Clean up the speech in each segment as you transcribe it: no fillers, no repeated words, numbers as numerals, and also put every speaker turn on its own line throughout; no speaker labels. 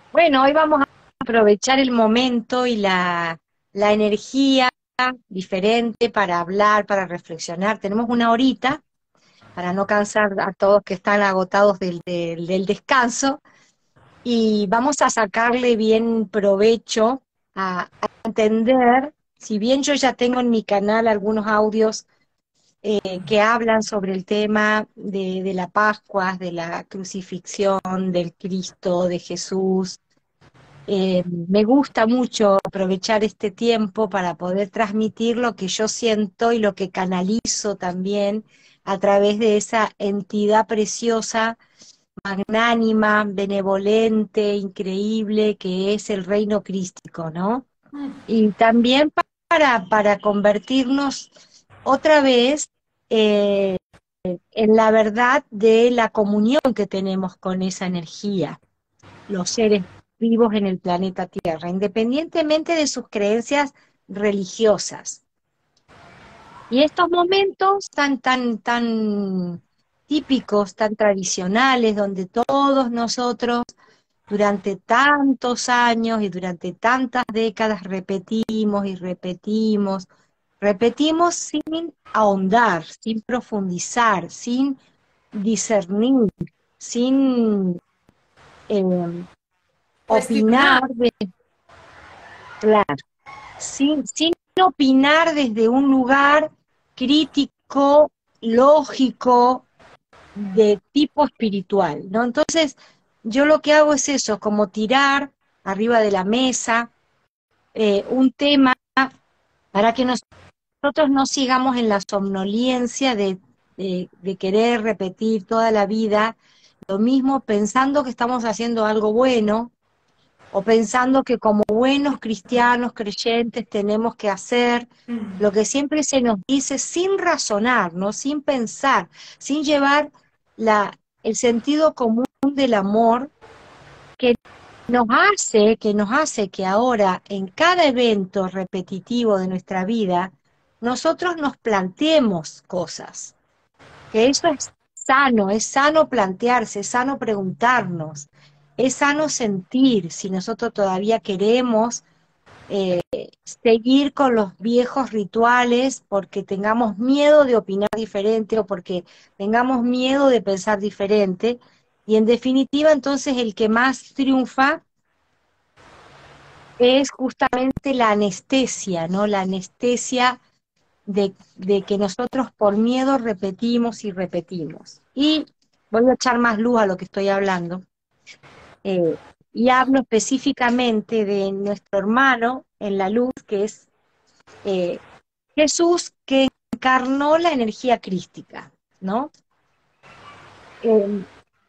Bueno, hoy vamos a aprovechar el momento y la energía diferente para hablar, para reflexionar. Tenemos una horita para no cansar a todos que están agotados del descanso y vamos a sacarle bien provecho a entender, si bien yo ya tengo en mi canal algunos audios que hablan sobre el tema de la Pascua, de la crucifixión, del Cristo, de Jesús. Me gusta mucho aprovechar este tiempo para poder transmitir lo que yo siento y lo que canalizo también a través de esa entidad preciosa, magnánima, benevolente, increíble, que es el reino crístico, ¿no? Y también para convertirnos otra vez eh, en la verdad de la comunión que tenemos con esa energía los seres vivos en el planeta Tierra, independientemente de sus creencias religiosas. Y estos momentos tan típicos, tan tradicionales, donde todos nosotros durante tantos años y durante tantas décadas repetimos y repetimos sin ahondar, sin profundizar, sin discernir, sin eh, opinar,
Cuestionar.
claro, sin opinar desde un lugar crítico, lógico, de tipo espiritual, ¿no? Entonces, yo lo que hago es eso, como tirar arriba de la mesa un tema para que nosotros no sigamos en la somnolencia de querer repetir toda la vida lo mismo pensando que estamos haciendo algo bueno o pensando que como buenos cristianos creyentes tenemos que hacer lo que siempre se nos dice sin razonar, ¿no? Sin pensar, sin llevar el sentido común del amor que que nos hace que ahora en cada evento repetitivo de nuestra vida nosotros nos planteemos cosas, que eso es sano plantearse, es sano preguntarnos, es sano sentir si nosotros todavía queremos eh, seguir con los viejos rituales porque tengamos miedo de opinar diferente o porque tengamos miedo de pensar diferente. Y en definitiva, entonces, el que más triunfa es justamente la anestesia, ¿no? La anestesia de que nosotros por miedo repetimos y repetimos. Y voy a echar más luz a lo que estoy hablando. eh, y hablo específicamente de nuestro hermano en la luz, que es eh, Jesús, que encarnó la energía crística, ¿no? Eh,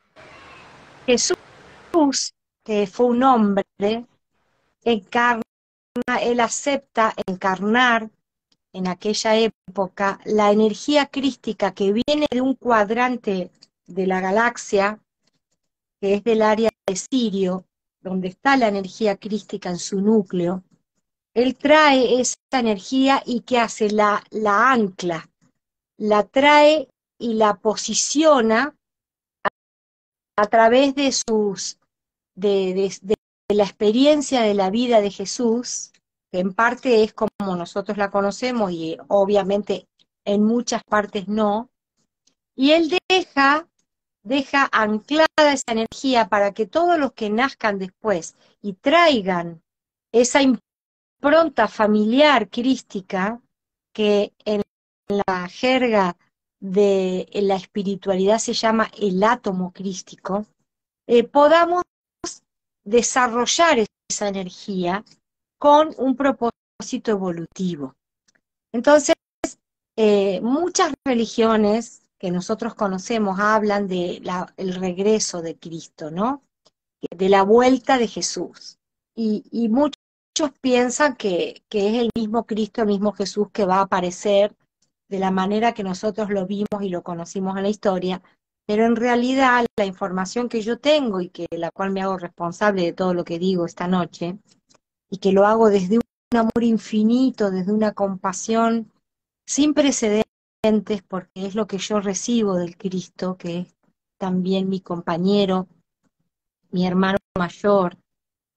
Jesús, que fue un hombre, encarna, él acepta encarnar en aquella época la energía crística que viene de un cuadrante de la galaxia, que es del área de Sirio, donde está la energía crística en su núcleo. Él trae esa energía y ¿qué hace? La ancla, la trae y la posiciona a través de de la experiencia de la vida de Jesús, que en parte es como nosotros la conocemos y obviamente en muchas partes no, y él deja anclada esa energía para que todos los que nazcan después y traigan esa impronta familiar crística, que en la jerga de la espiritualidad se llama el átomo crístico, podamos desarrollar esa energía con un propósito evolutivo. Entonces, muchas religiones que nosotros conocemos hablan de el regreso de Cristo, ¿no? De la vuelta de Jesús. Y muchos piensan que es el mismo Cristo, el mismo Jesús que va a aparecer de la manera que nosotros lo vimos y lo conocimos en la historia, pero en realidad la información que yo tengo y que la cual me hago responsable de todo lo que digo esta noche, y que lo hago desde un amor infinito, desde una compasión sin precedentes, porque es lo que yo recibo del Cristo, que es también mi compañero, mi hermano mayor,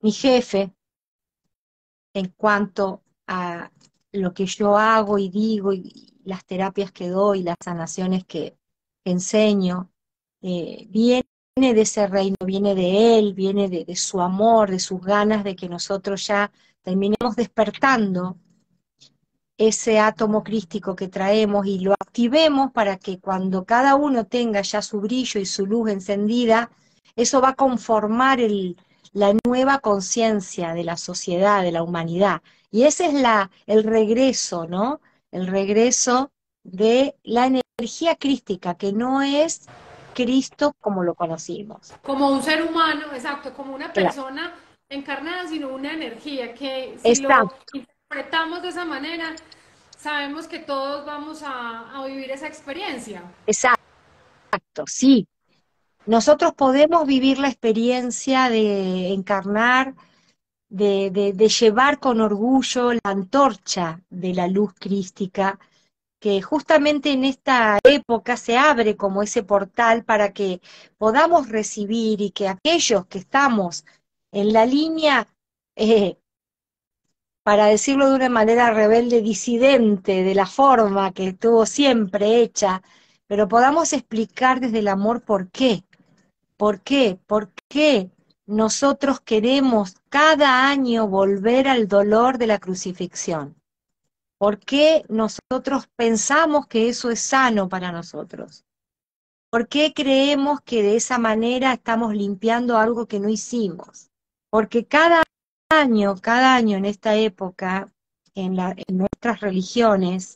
mi jefe en cuanto a lo que yo hago y digo y las terapias que doy, las sanaciones que enseño, viene de ese reino, viene de él, viene de su amor, de sus ganas de que nosotros ya terminemos despertando ese átomo crístico que traemos y lo activemos para que cuando cada uno tenga ya su brillo y su luz encendida, eso va a conformar la nueva conciencia de la sociedad, de la humanidad. Y ese es el regreso, ¿no? El regreso de la energía crística, que no es Cristo como lo conocimos.
Como un ser humano, exacto, como una
Claro.
persona encarnada, sino una energía que si lo
Exacto,
interpretamos de esa manera, sabemos que todos vamos a vivir esa experiencia.
exacto, sí. Nosotros podemos vivir la experiencia de encarnar, de llevar con orgullo la antorcha de la luz crística, que justamente en esta época se abre como ese portal para que podamos recibir y que aquellos que estamos en la línea, eh, para decirlo de una manera rebelde, disidente de la forma que estuvo siempre hecha, pero podamos explicar desde el amor por qué. ¿Por qué? ¿Por qué nosotros queremos cada año volver al dolor de la crucifixión? ¿Por qué nosotros pensamos que eso es sano para nosotros? ¿Por qué creemos que de esa manera estamos limpiando algo que no hicimos? Porque cada año en esta época, en nuestras religiones,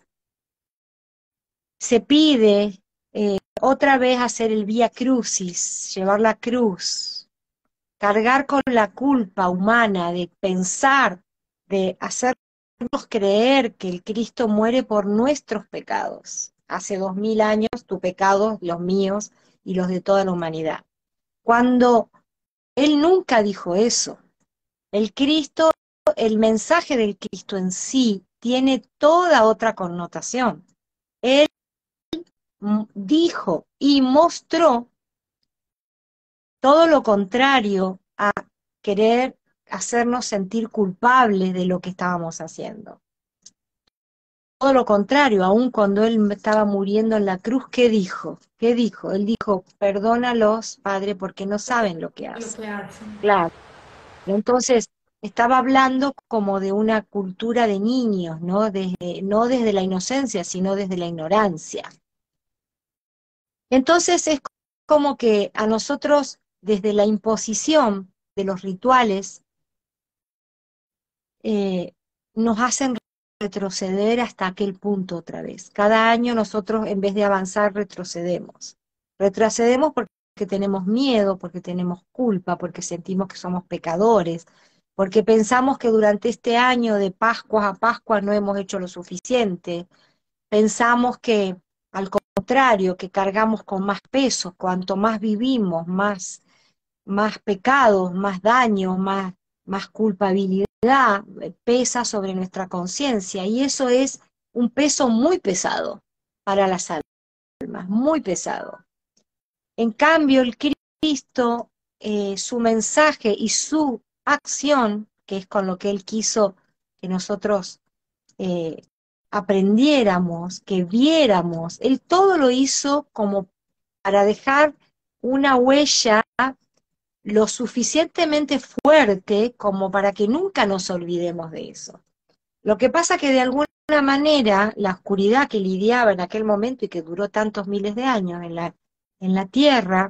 se pide otra vez hacer el vía crucis, llevar la cruz, cargar con la culpa humana de pensar, de hacernos creer que el Cristo muere por nuestros pecados. Hace 2000 años, tu pecado, los míos y los de toda la humanidad. Cuando Él nunca dijo eso. El Cristo, el mensaje del Cristo en sí tiene toda otra connotación. Él dijo y mostró todo lo contrario a querer hacernos sentir culpables de lo que estábamos haciendo. Todo lo contrario, aun cuando él estaba muriendo en la cruz, ¿qué dijo? ¿Qué dijo? Él dijo, perdónalos, Padre, porque no saben lo que
Lo
hacen.
que hace.
Claro. Entonces, estaba hablando como de una cultura de niños, ¿no? No desde la inocencia, sino desde la ignorancia. Entonces, es como que a nosotros, desde la imposición de los rituales, eh, nos hacen retroceder hasta aquel punto otra vez. Cada año nosotros, en vez de avanzar, retrocedemos. Retrocedemos porque tenemos miedo, porque tenemos culpa, porque sentimos que somos pecadores, porque pensamos que durante este año de Pascua a Pascua no hemos hecho lo suficiente. Pensamos que, al contrario, que cargamos con más peso, cuanto más vivimos, más pecados, más daños, más culpabilidad pesa sobre nuestra conciencia y eso es un peso muy pesado para las almas, muy pesado. En cambio, el Cristo, su mensaje y su acción, que es con lo que Él quiso que nosotros eh, aprendiéramos, que viéramos, Él todo lo hizo como para dejar una huella lo suficientemente fuerte como para que nunca nos olvidemos de eso. Lo que pasa que de alguna manera la oscuridad que lidiaba en aquel momento y que duró tantos miles de años en la Tierra,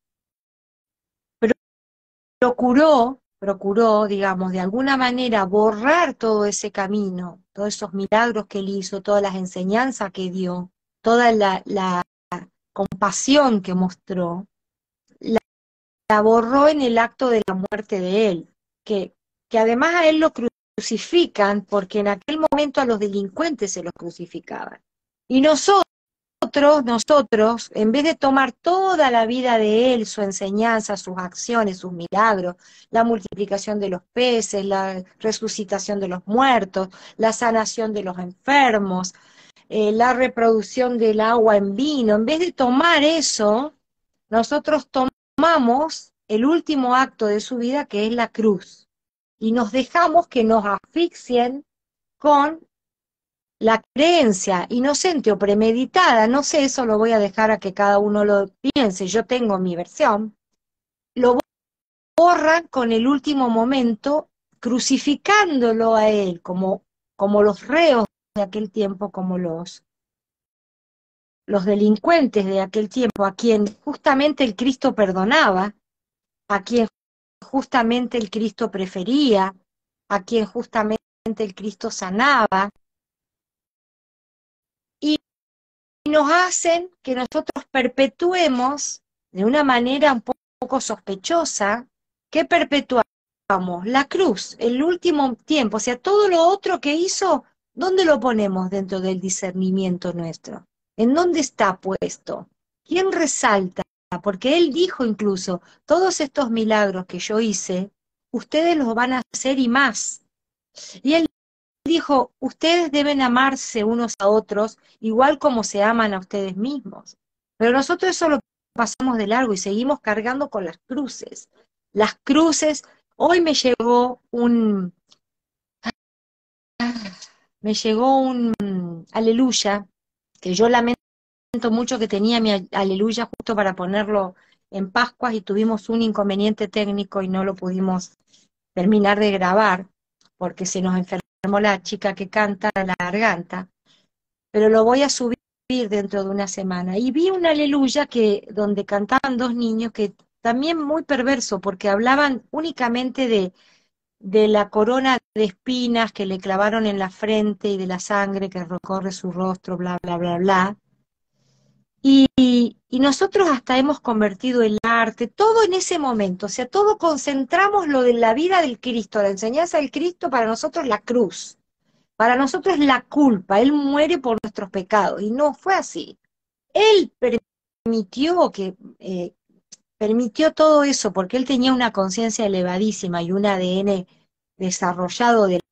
procuró, digamos, de alguna manera borrar todo ese camino, todos esos milagros que él hizo, todas las enseñanzas que dio, toda la compasión que mostró, la borró en el acto de la muerte de él, que además a él lo crucifican porque en aquel momento a los delincuentes se los crucificaban. Y nosotros, en vez de tomar toda la vida de él, su enseñanza, sus acciones, sus milagros, la multiplicación de los peces, la resucitación de los muertos, la sanación de los enfermos, la reproducción del agua en vino, en vez de tomar eso, nosotros tomamos el último acto de su vida, que es la cruz. y nos dejamos que nos asfixien con la creencia inocente o premeditada, no sé, eso lo voy a dejar a que cada uno lo piense, yo tengo mi versión, lo borran con el último momento, crucificándolo a él como los reos de aquel tiempo, como los delincuentes de aquel tiempo, a quien justamente el Cristo perdonaba, a quien justamente el Cristo prefería, a quien justamente el Cristo sanaba, y nos hacen que nosotros perpetuemos de una manera un poco sospechosa, que perpetuamos la cruz, el último tiempo, o sea, todo lo otro que hizo, ¿dónde lo ponemos dentro del discernimiento nuestro? ¿En dónde está puesto? ¿Quién resalta? Porque él dijo incluso, todos estos milagros que yo hice, ustedes los van a hacer y más. Y él dijo, ustedes deben amarse unos a otros igual como se aman a ustedes mismos. Pero nosotros eso lo pasamos de largo y seguimos cargando con las cruces. Las cruces, hoy me llegó un aleluya, que yo lamento mucho que tenía mi aleluya justo para ponerlo en Pascuas y tuvimos un inconveniente técnico y no lo pudimos terminar de grabar porque se nos enfermó la chica que canta la garganta, pero lo voy a subir dentro de una semana. Y vi un aleluya donde cantaban dos niños que también muy perverso porque hablaban únicamente de la corona de espinas que le clavaron en la frente y de la sangre que recorre su rostro, bla, bla, bla, bla. Y nosotros hasta hemos convertido el arte, todo en ese momento, o sea, todo concentramos lo de la vida del Cristo, la enseñanza del Cristo, para nosotros la cruz, para nosotros la culpa, Él muere por nuestros pecados, y no fue así. Él permitió permitió todo eso porque Él tenía una conciencia elevadísima y un ADN desarrollado del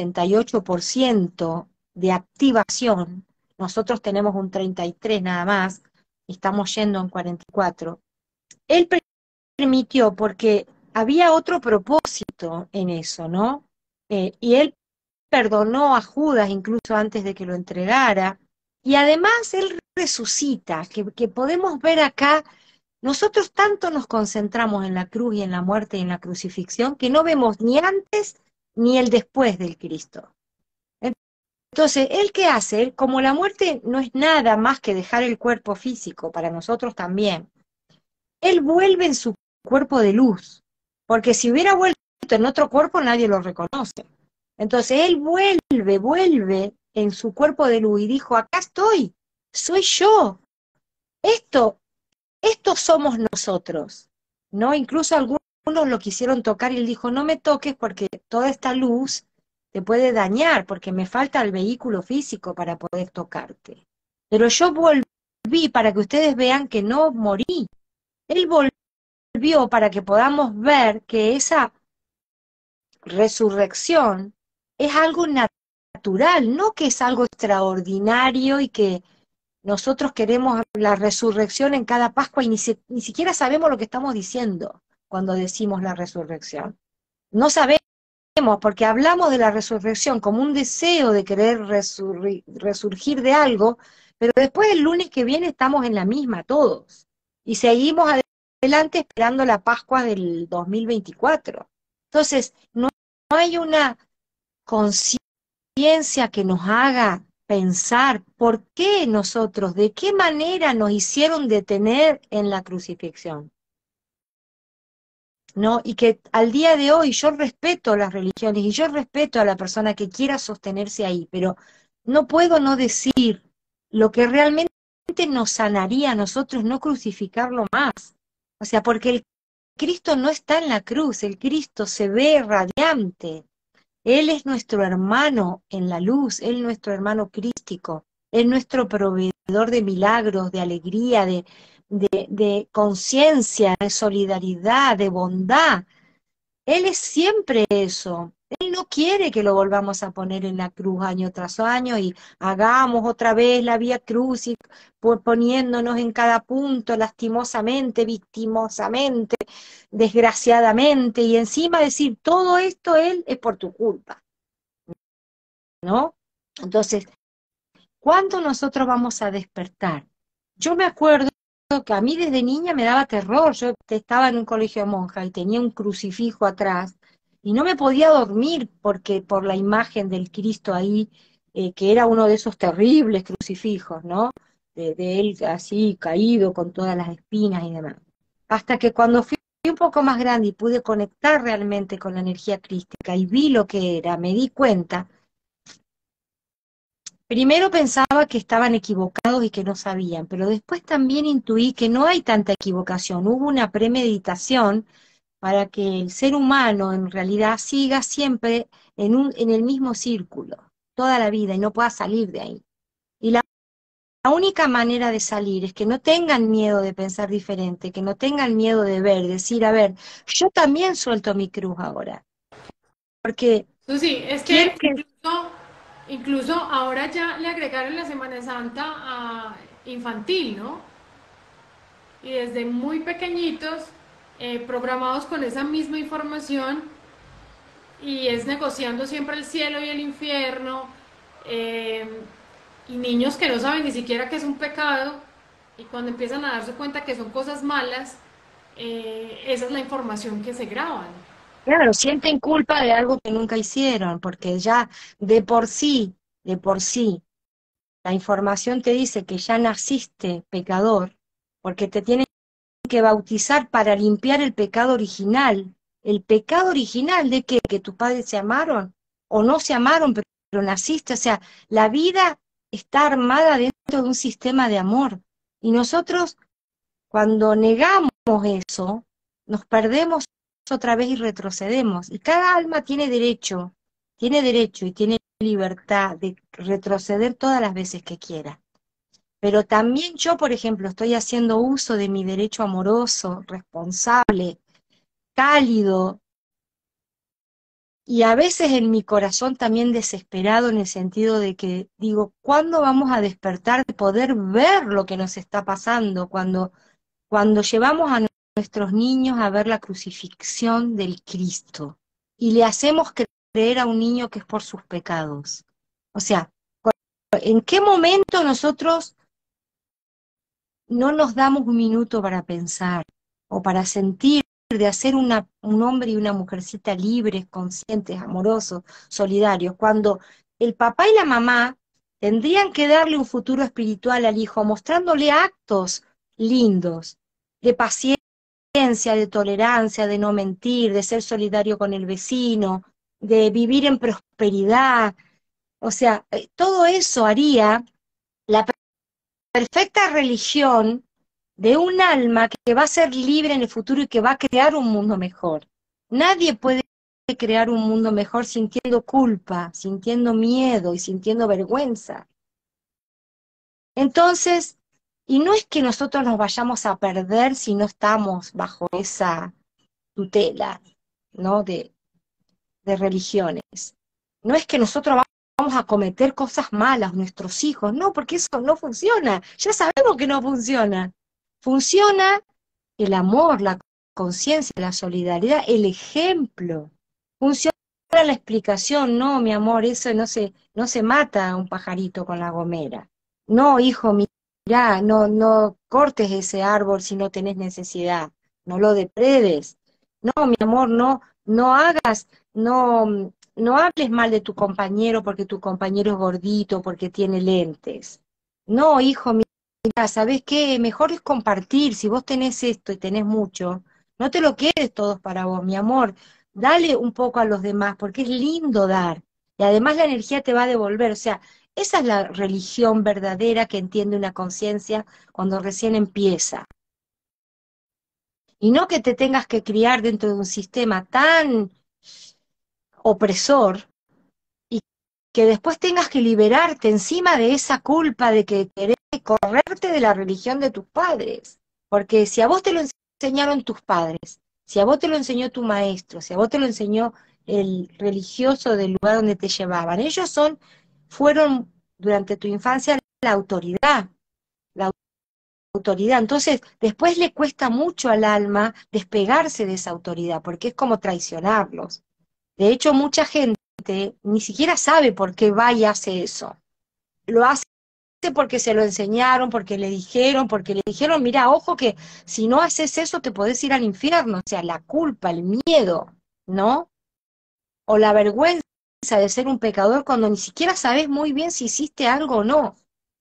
88% de activación. Nosotros tenemos un 33 nada más, y estamos yendo en 44. Él permitió porque había otro propósito en eso, ¿no? Y él perdonó a Judas incluso antes de que lo entregara. Y además él resucita, que podemos ver acá, nosotros tanto nos concentramos en la cruz y en la muerte y en la crucifixión que no vemos ni antes ni el después del Cristo. Entonces, ¿él qué hace? Como la muerte no es nada más que dejar el cuerpo físico, para nosotros también, él vuelve en su cuerpo de luz, porque si hubiera vuelto en otro cuerpo nadie lo reconoce. Entonces, él vuelve en su cuerpo de luz y dijo, acá estoy, soy yo, esto, estos somos nosotros, ¿no? Incluso algunos lo quisieron tocar y él dijo, no me toques porque toda esta luz te puede dañar, porque me falta el vehículo físico para poder tocarte. Pero yo volví para que ustedes vean que no morí. Él volvió para que podamos ver que esa resurrección es algo natural, no que es algo extraordinario y que nosotros queremos la resurrección en cada Pascua y ni siquiera sabemos lo que estamos diciendo cuando decimos la resurrección. No sabemos porque hablamos de la resurrección como un deseo de querer resurgir de algo, pero después el lunes que viene estamos en la misma todos y seguimos adelante esperando la Pascua del 2024. Entonces, no hay una conciencia que nos haga pensar por qué nosotros, de qué manera nos hicieron detener en la crucifixión, ¿no? Y que al día de hoy yo respeto las religiones y yo respeto a la persona que quiera sostenerse ahí, pero no puedo no decir lo que realmente nos sanaría a nosotros no crucificarlo más. O sea, porque el Cristo no está en la cruz, el Cristo se ve radiante. Él es nuestro hermano en la luz, Él es nuestro hermano crístico, es nuestro proveedor de milagros, de alegría, de conciencia, de solidaridad, de bondad. Él es siempre eso. Él no quiere que lo volvamos a poner en la cruz año tras año y hagamos otra vez la vía crucis, poniéndonos en cada punto lastimosamente, victimosamente, desgraciadamente, y encima decir todo esto, Él, es por tu culpa, ¿no? Entonces, ¿cuándo nosotros vamos a despertar? Yo me acuerdo que a mí desde niña me daba terror. Yo estaba en un colegio de monjas y tenía un crucifijo atrás y no me podía dormir porque por la imagen del Cristo ahí, que era uno de esos terribles crucifijos, ¿no? De él así caído con todas las espinas y demás. Hasta que cuando fui un poco más grande y pude conectar realmente con la energía crística y vi lo que era, me di cuenta. Primero pensaba que estaban equivocados y que no sabían, pero después también intuí que no hay tanta equivocación. Hubo una premeditación para que el ser humano en realidad siga siempre en el mismo círculo, toda la vida, y no pueda salir de ahí. Y la única manera de salir es que no tengan miedo de pensar diferente, que no tengan miedo de ver, decir, a ver, yo también suelto mi cruz ahora, porque
Susi, es
quiero
que
que...
incluso ahora ya le agregaron la Semana Santa a infantil, ¿no? Y desde muy pequeñitos, programados con esa misma información, y es negociando siempre el cielo y el infierno, eh, y niños que no saben ni siquiera que es un pecado, y cuando empiezan a darse cuenta que son cosas malas, esa es la información que se graban.
Claro, sienten culpa de algo que nunca hicieron, porque ya de por sí, la información te dice que ya naciste pecador, porque te tienen que bautizar para limpiar el pecado original. ¿El pecado original de qué? Que tus padres se amaron o no se amaron, pero naciste. O sea, la vida está armada dentro de un sistema de amor. Y nosotros, cuando negamos eso, nos perdemos otra vez y retrocedemos. Y cada alma tiene derecho y tiene libertad de retroceder todas las veces que quiera. Pero también yo, por ejemplo, estoy haciendo uso de mi derecho amoroso, responsable, cálido, y a veces en mi corazón también desesperado en el sentido de que digo, ¿cuándo vamos a despertar de poder ver lo que nos está pasando cuando llevamos a nuestros niños a ver la crucifixión del Cristo y le hacemos creer a un niño que es por sus pecados? O sea, ¿en qué momento nosotros no nos damos un minuto para pensar o para sentir, de hacer un hombre y una mujercita libres, conscientes, amorosos, solidarios, cuando el papá y la mamá tendrían que darle un futuro espiritual al hijo, mostrándole actos lindos, de paciencia, de tolerancia, de no mentir, de ser solidario con el vecino, de vivir en prosperidad? O sea, todo eso haría la perfecta religión de un alma que va a ser libre en el futuro y que va a crear un mundo mejor. Nadie puede crear un mundo mejor sintiendo culpa, sintiendo miedo y sintiendo vergüenza. Entonces, y no es que nosotros nos vayamos a perder si no estamos bajo esa tutela, ¿no? De religiones. No es que nosotros vamos a cometer cosas malas, nuestros hijos, no, porque eso no funciona. Ya sabemos que no funciona. Funciona el amor, la conciencia, la solidaridad, el ejemplo. Funciona la explicación, no, mi amor, eso no se mata a un pajarito con la gomera. No, hijo, mirá, no cortes ese árbol si no tenés necesidad, no lo depredes. No, mi amor, no hagas, no hables mal de tu compañero porque tu compañero es gordito, porque tiene lentes. No, hijo, mira, ¿sabés qué? Mejor es compartir. Si vos tenés esto y tenés mucho, no te lo quedes todos para vos, mi amor. Dale un poco a los demás, porque es lindo dar. Y además la energía te va a devolver. O sea, esa es la religión verdadera que entiende una conciencia cuando recién empieza. Y no que te tengas que criar dentro de un sistema tan opresor y que después tengas que liberarte encima de esa culpa de que querés correrte de la religión de tus padres. Porque si a vos te lo enseñaron tus padres, si a vos te lo enseñó tu maestro, si a vos te lo enseñó el religioso del lugar donde te llevaban. Fueron durante tu infancia la autoridad. Entonces, después le cuesta mucho al alma despegarse de esa autoridad, porque es como traicionarlos. De hecho, mucha gente ni siquiera sabe por qué va y hace eso. Lo hace porque se lo enseñaron, porque le dijeron, mira, ojo que si no haces eso te podés ir al infierno. O sea, la culpa, el miedo, ¿no? O la vergüenza de ser un pecador cuando ni siquiera sabes muy bien si hiciste algo o no.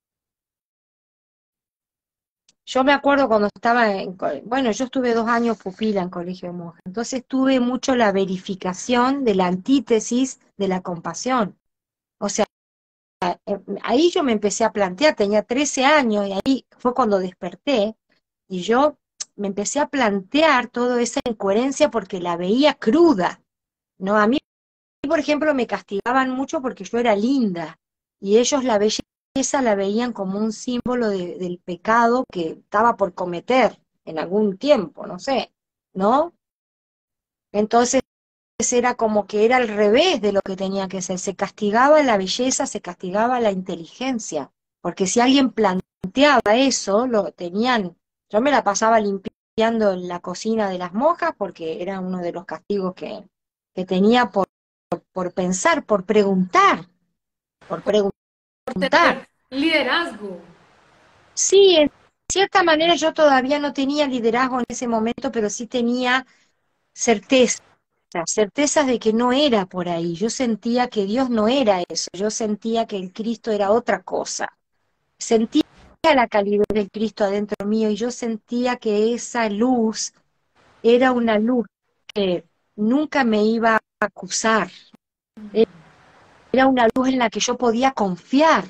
Yo me acuerdo cuando estaba bueno, yo estuve 2 años pupila en colegio de monjas, entonces tuve mucho la verificación de la antítesis de la compasión. O sea, ahí yo me empecé a plantear, tenía 13 años y ahí fue cuando desperté y yo me empecé a plantear toda esa incoherencia porque la veía cruda, ¿no? A mí, por ejemplo, me castigaban mucho porque yo era linda y ellos la belleza la veían como un símbolo del pecado que estaba por cometer en algún tiempo, no sé, ¿no? Entonces era como que era al revés de lo que tenía que ser, se castigaba la belleza, se castigaba la inteligencia, porque si alguien planteaba eso, lo tenían, yo me la pasaba limpiando en la cocina de las monjas porque era uno de los castigos que tenía por pensar, por
Por
preguntar.
tener liderazgo.
Sí, en cierta manera yo todavía no tenía liderazgo en ese momento, pero sí tenía certeza, certezas de que no era por ahí. Yo sentía que Dios no era eso, yo sentía que el Cristo era otra cosa. Sentía la calidez del Cristo adentro mío y yo sentía que esa luz era una luz que nunca me iba a acusar. Era una luz en la que yo podía confiar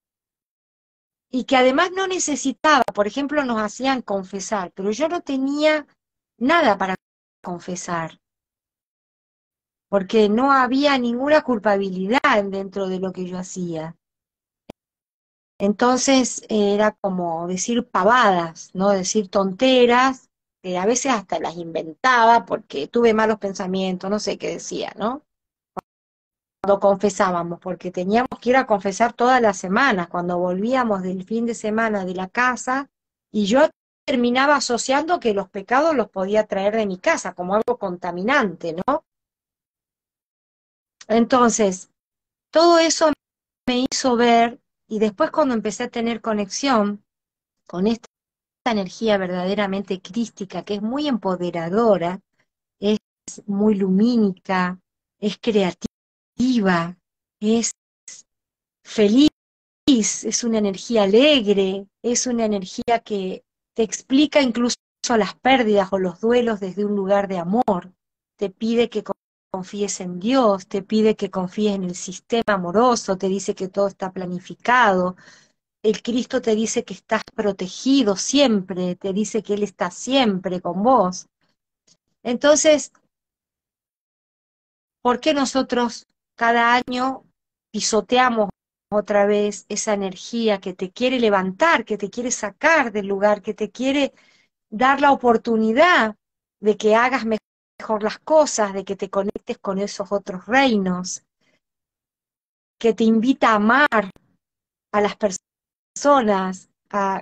y que además no necesitaba, por ejemplo, nos hacían confesar, pero yo no tenía nada para confesar, porque no había ninguna culpabilidad dentro de lo que yo hacía. Entonces era como decir pavadas, ¿no? Decir tonteras, que a veces hasta las inventaba porque tuve malos pensamientos, no sé qué decía, ¿no? Cuando confesábamos, porque teníamos que ir a confesar todas las semanas, cuando volvíamos del fin de semana de la casa, y yo terminaba asociando que los pecados los podía traer de mi casa como algo contaminante, ¿no? Entonces, todo eso me hizo ver, y después cuando empecé a tener conexión con esta energía verdaderamente crística, que es muy empoderadora, es muy lumínica, es creativa, es feliz, es una energía alegre, es una energía que te explica incluso las pérdidas o los duelos desde un lugar de amor, te pide que confíes en Dios, te pide que confíes en el sistema amoroso, te dice que todo está planificado, el Cristo te dice que estás protegido siempre, te dice que Él está siempre con vos. Entonces, ¿por qué nosotros cada año pisoteamos otra vez esa energía que te quiere levantar, que te quiere sacar del lugar, que te quiere dar la oportunidad de que hagas mejor las cosas, de que te conectes con esos otros reinos, que te invita a amar a las personas, a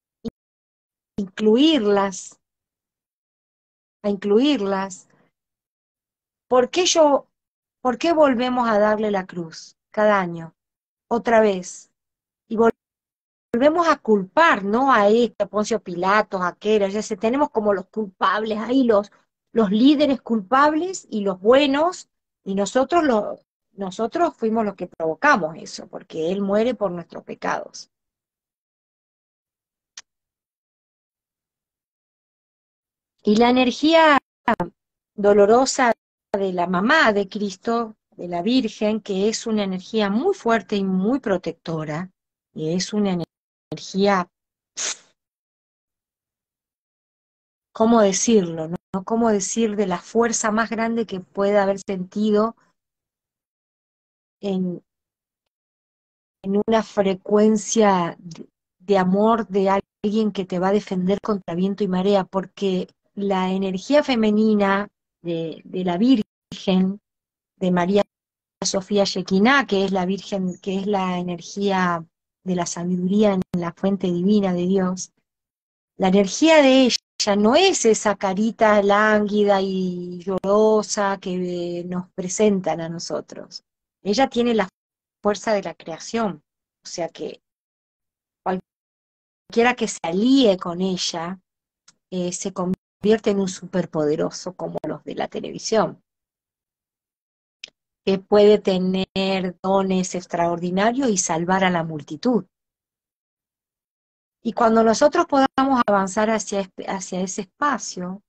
incluirlas, a incluirlas? ¿Por qué por qué volvemos a darle la cruz cada año? Otra vez. Y volvemos a culpar, ¿no? A este, a Poncio Pilatos, a aquel, ya se tenemos como los culpables ahí, los líderes culpables y los buenos, y nosotros fuimos los que provocamos eso, porque Él muere por nuestros pecados. Y la energía dolorosa de la mamá de Cristo, de la Virgen, que es una energía muy fuerte y muy protectora, y es una energía, ¿cómo decirlo, no? ¿Cómo decir de la fuerza más grande que pueda haber sentido en, en una frecuencia de amor de alguien que te va a defender contra viento y marea? Porque la energía femenina de la Virgen, de María Sofía Shekinah, que es la Virgen, que es la energía de la sabiduría en la fuente divina de Dios. La energía de ella no es esa carita lánguida y llorosa que nos presentan a nosotros. Ella tiene la fuerza de la creación, o sea que cualquiera que se alíe con ella se convierte en un superpoderoso como los de la televisión, que puede tener dones extraordinarios y salvar a la multitud. Y cuando nosotros podamos avanzar hacia ese espacio,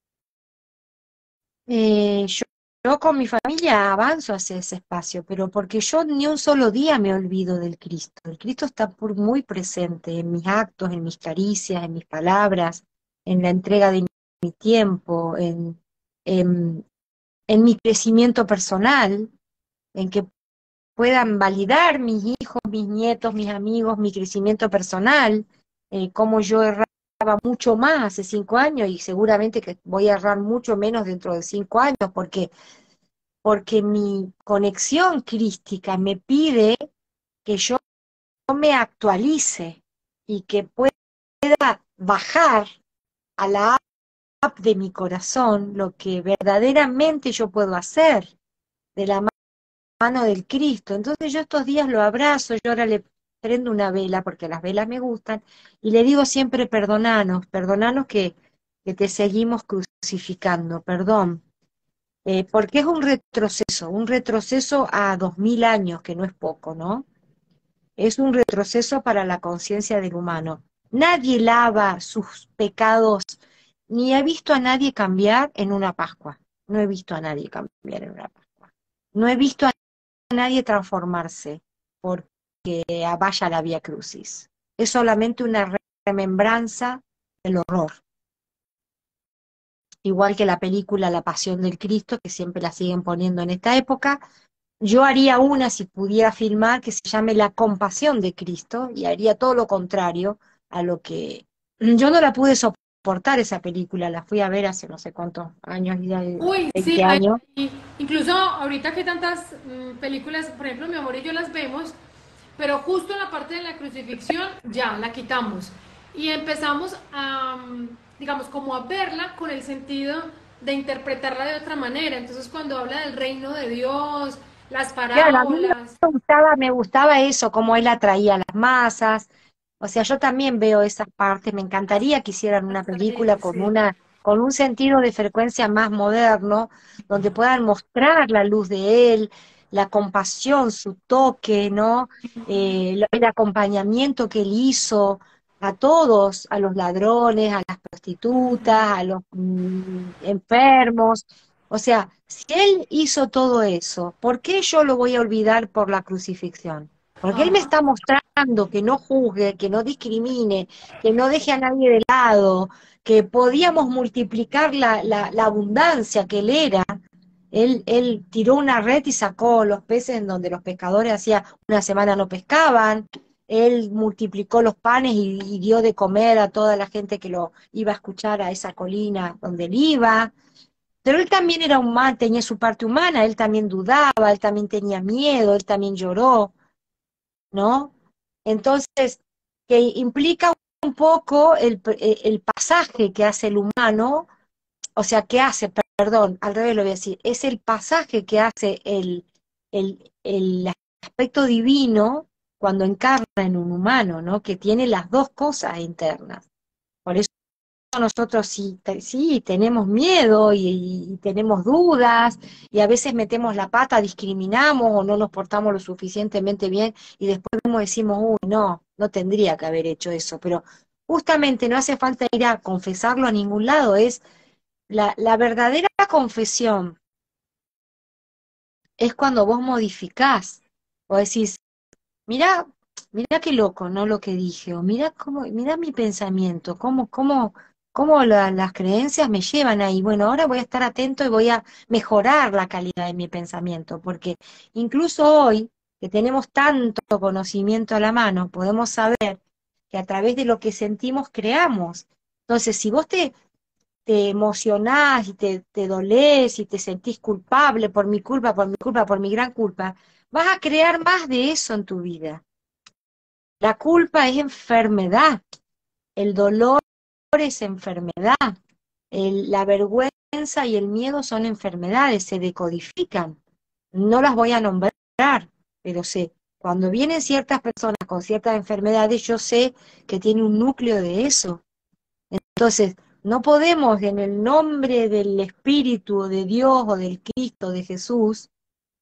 yo con mi familia avanzo hacia ese espacio, pero porque yo ni un solo día me olvido del Cristo. El Cristo está muy presente en mis actos, en mis caricias, en mis palabras, en la entrega de mi tiempo, en, en mi crecimiento personal, en que puedan validar mis hijos, mis nietos, mis amigos, mi crecimiento personal, cómo yo erraba mucho más hace 5 años y seguramente que voy a errar mucho menos dentro de 5 años, porque mi conexión crística me pide que yo me actualice y que pueda bajar a la app de mi corazón lo que verdaderamente yo puedo hacer de la mano del Cristo. Entonces yo estos días lo abrazo, yo ahora le prendo una vela, porque las velas me gustan, y le digo siempre perdonanos que te seguimos crucificando, perdón, porque es un retroceso a 2000 años, que no es poco, ¿no? Es un retroceso para la conciencia del humano. Nadie lava sus pecados, ni he visto a nadie cambiar en una Pascua. No he visto a nadie cambiar en una Pascua. No he visto a nadie transformarse porque vaya la Vía Crucis. Es solamente una remembranza del horror. Igual que la película La Pasión del Cristo, que siempre la siguen poniendo en esta época. Yo haría una, si pudiera filmar, que se llame La Compasión de Cristo, y haría todo lo contrario a lo que... Yo no la pude soportar esa película, la fui a ver hace no sé cuántos años, ya
Uy, sí,
20 años.
incluso ahorita que tantas películas, por ejemplo, mi amor y yo las vemos, pero justo en la parte de la crucifixión ya la quitamos y empezamos a, digamos, como a verla con el sentido de interpretarla de otra manera. Entonces, cuando habla del reino de Dios, las
Claro, a mí
parábolas,
me gustaba eso, cómo él atraía a las masas. O sea, yo también veo esas partes. Me encantaría que hicieran una
hasta
película
ahí, sí.
con un sentido de frecuencia más moderno, donde puedan mostrar la luz de él, la compasión, su toque, ¿no? El acompañamiento que él hizo a todos, a los ladrones, a las prostitutas, a los enfermos. O sea, si él hizo todo eso, ¿por qué yo lo voy a olvidar por la crucifixión? Porque él me
Ajá.
está mostrando que no juzgue, que no discrimine, que no deje a nadie de lado, que podíamos multiplicar la abundancia que él era. Él tiró una red y sacó los peces en donde los pescadores hacía una semana no pescaban. Él multiplicó los panes y dio de comer a toda la gente que lo iba a escuchar a esa colina donde él iba. Pero él también era humano, tenía su parte humana, él también dudaba, él también tenía miedo, él también lloró, ¿no? Entonces, que implica un poco el pasaje que hace el humano, o sea, que hace, perdón, al revés lo voy a decir, es el pasaje que hace el aspecto divino cuando encarna en un humano, ¿no? Que tiene las dos cosas internas. Por eso nosotros sí tenemos miedo y tenemos dudas y a veces metemos la pata, discriminamos o no nos portamos lo suficientemente bien y después mismo decimos, uy, no tendría que haber hecho eso, pero justamente no hace falta ir a confesarlo a ningún lado, es la verdadera confesión, es cuando vos modificás o decís, mirá, mirá qué loco, ¿no? Lo que dije, o mirá mi pensamiento, cómo las creencias me llevan ahí. Bueno, ahora voy a estar atento y voy a mejorar la calidad de mi pensamiento, porque incluso hoy, que tenemos tanto conocimiento a la mano, podemos saber que a través de lo que sentimos creamos. Entonces, si vos te te emocionás y te dolés y te sentís culpable por mi culpa, por mi culpa, por mi gran culpa, vas a crear más de eso en tu vida. La culpa es enfermedad, el dolor es enfermedad, la vergüenza y el miedo son enfermedades, se decodifican. No las voy a nombrar, pero sé, cuando vienen ciertas personas con ciertas enfermedades, yo sé que tiene un núcleo de eso. Entonces, no podemos en el nombre del Espíritu o de Dios o del Cristo, de Jesús,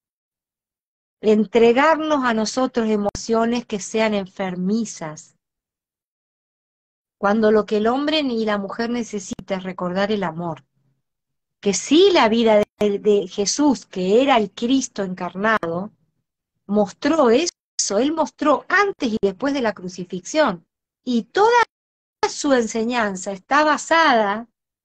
entregarnos a nosotros emociones que sean enfermizas, cuando lo que el hombre ni la mujer necesita es recordar el amor. Que sí, la vida de Jesús, que era el Cristo encarnado, mostró eso, él mostró antes y después de la crucifixión. Y toda su enseñanza está basada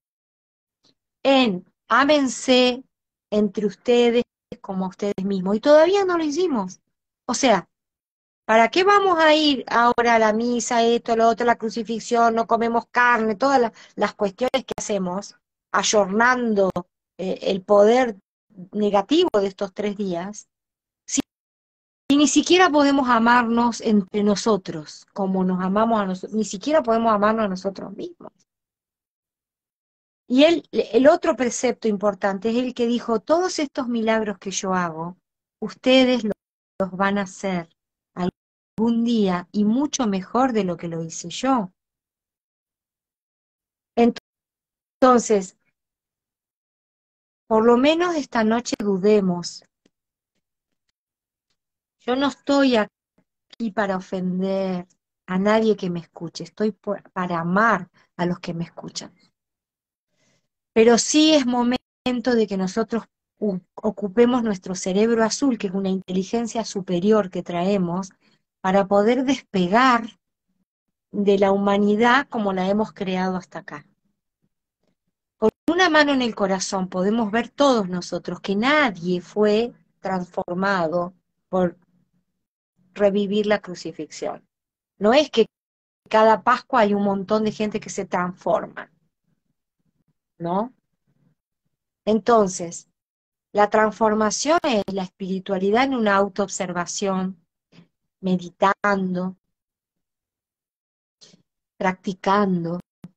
en ámense entre ustedes como ustedes mismos. Y todavía no lo hicimos. O sea, ¿para qué vamos a ir ahora a la misa, esto, lo otro, la crucifixión, no comemos carne, todas las cuestiones que hacemos, ayornando el poder negativo de estos 3 días, si, si ni siquiera podemos amarnos entre nosotros, como nos amamos a nosotros, ni siquiera podemos amarnos a nosotros mismos? Y el otro precepto importante es el que dijo, todos estos milagros que yo hago, ustedes los van a hacer algún día y mucho mejor de lo que lo hice yo. Entonces, por lo menos esta noche dudemos. Yo no estoy aquí para ofender a nadie que me escuche, estoy para amar a los que me escuchan. Pero sí es momento de que nosotros ocupemos nuestro cerebro azul, que es una inteligencia superior que traemos, para poder despegar de la humanidad como la hemos creado hasta acá. Con una mano en el corazón podemos ver todos nosotros que nadie fue transformado por revivir la crucifixión. No es que cada Pascua hay un montón de gente que se transforma, ¿no? Entonces, la transformación es la espiritualidad en una autoobservación, meditando, practicando,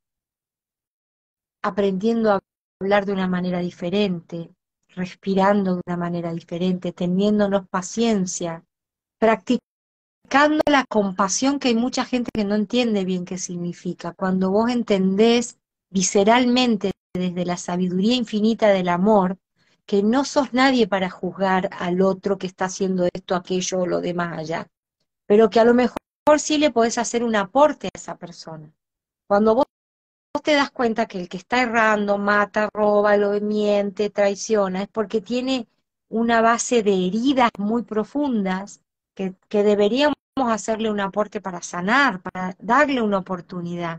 aprendiendo a hablar de una manera diferente, respirando de una manera diferente, teniéndonos paciencia, practicando la compasión, que hay mucha gente que no entiende bien qué significa. Cuando vos entendés visceralmente desde la sabiduría infinita del amor, que no sos nadie para juzgar al otro que está haciendo esto, aquello o lo demás allá, pero que a lo mejor sí le podés hacer un aporte a esa persona. Cuando vos te das cuenta que el que está errando, mata, roba, lo miente, traiciona, es porque tiene una base de heridas muy profundas que deberíamos hacerle un aporte para sanar, para darle una oportunidad.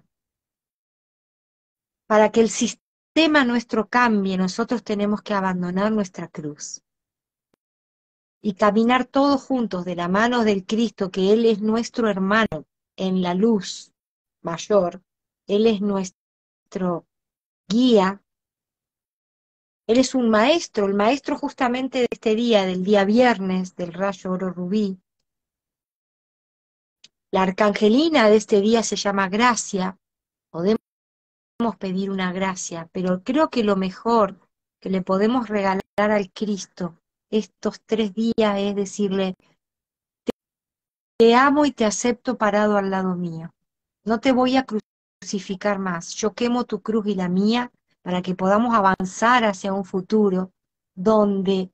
Para que el sistema nuestro cambie, nosotros tenemos que abandonar nuestra cruz y caminar todos juntos de la mano del Cristo, que Él es nuestro hermano en la luz mayor, Él es nuestro guía, Él es un maestro, el maestro justamente de este día, del día viernes, del rayo oro rubí. La arcangelina de este día se llama Gracia, podemos pedir una gracia, pero creo que lo mejor que le podemos regalar al Cristo estos 3 días es decirle, te amo y te acepto parado al lado mío. No te voy a crucificar más. Yo quemo tu cruz y la mía para que podamos avanzar hacia un futuro donde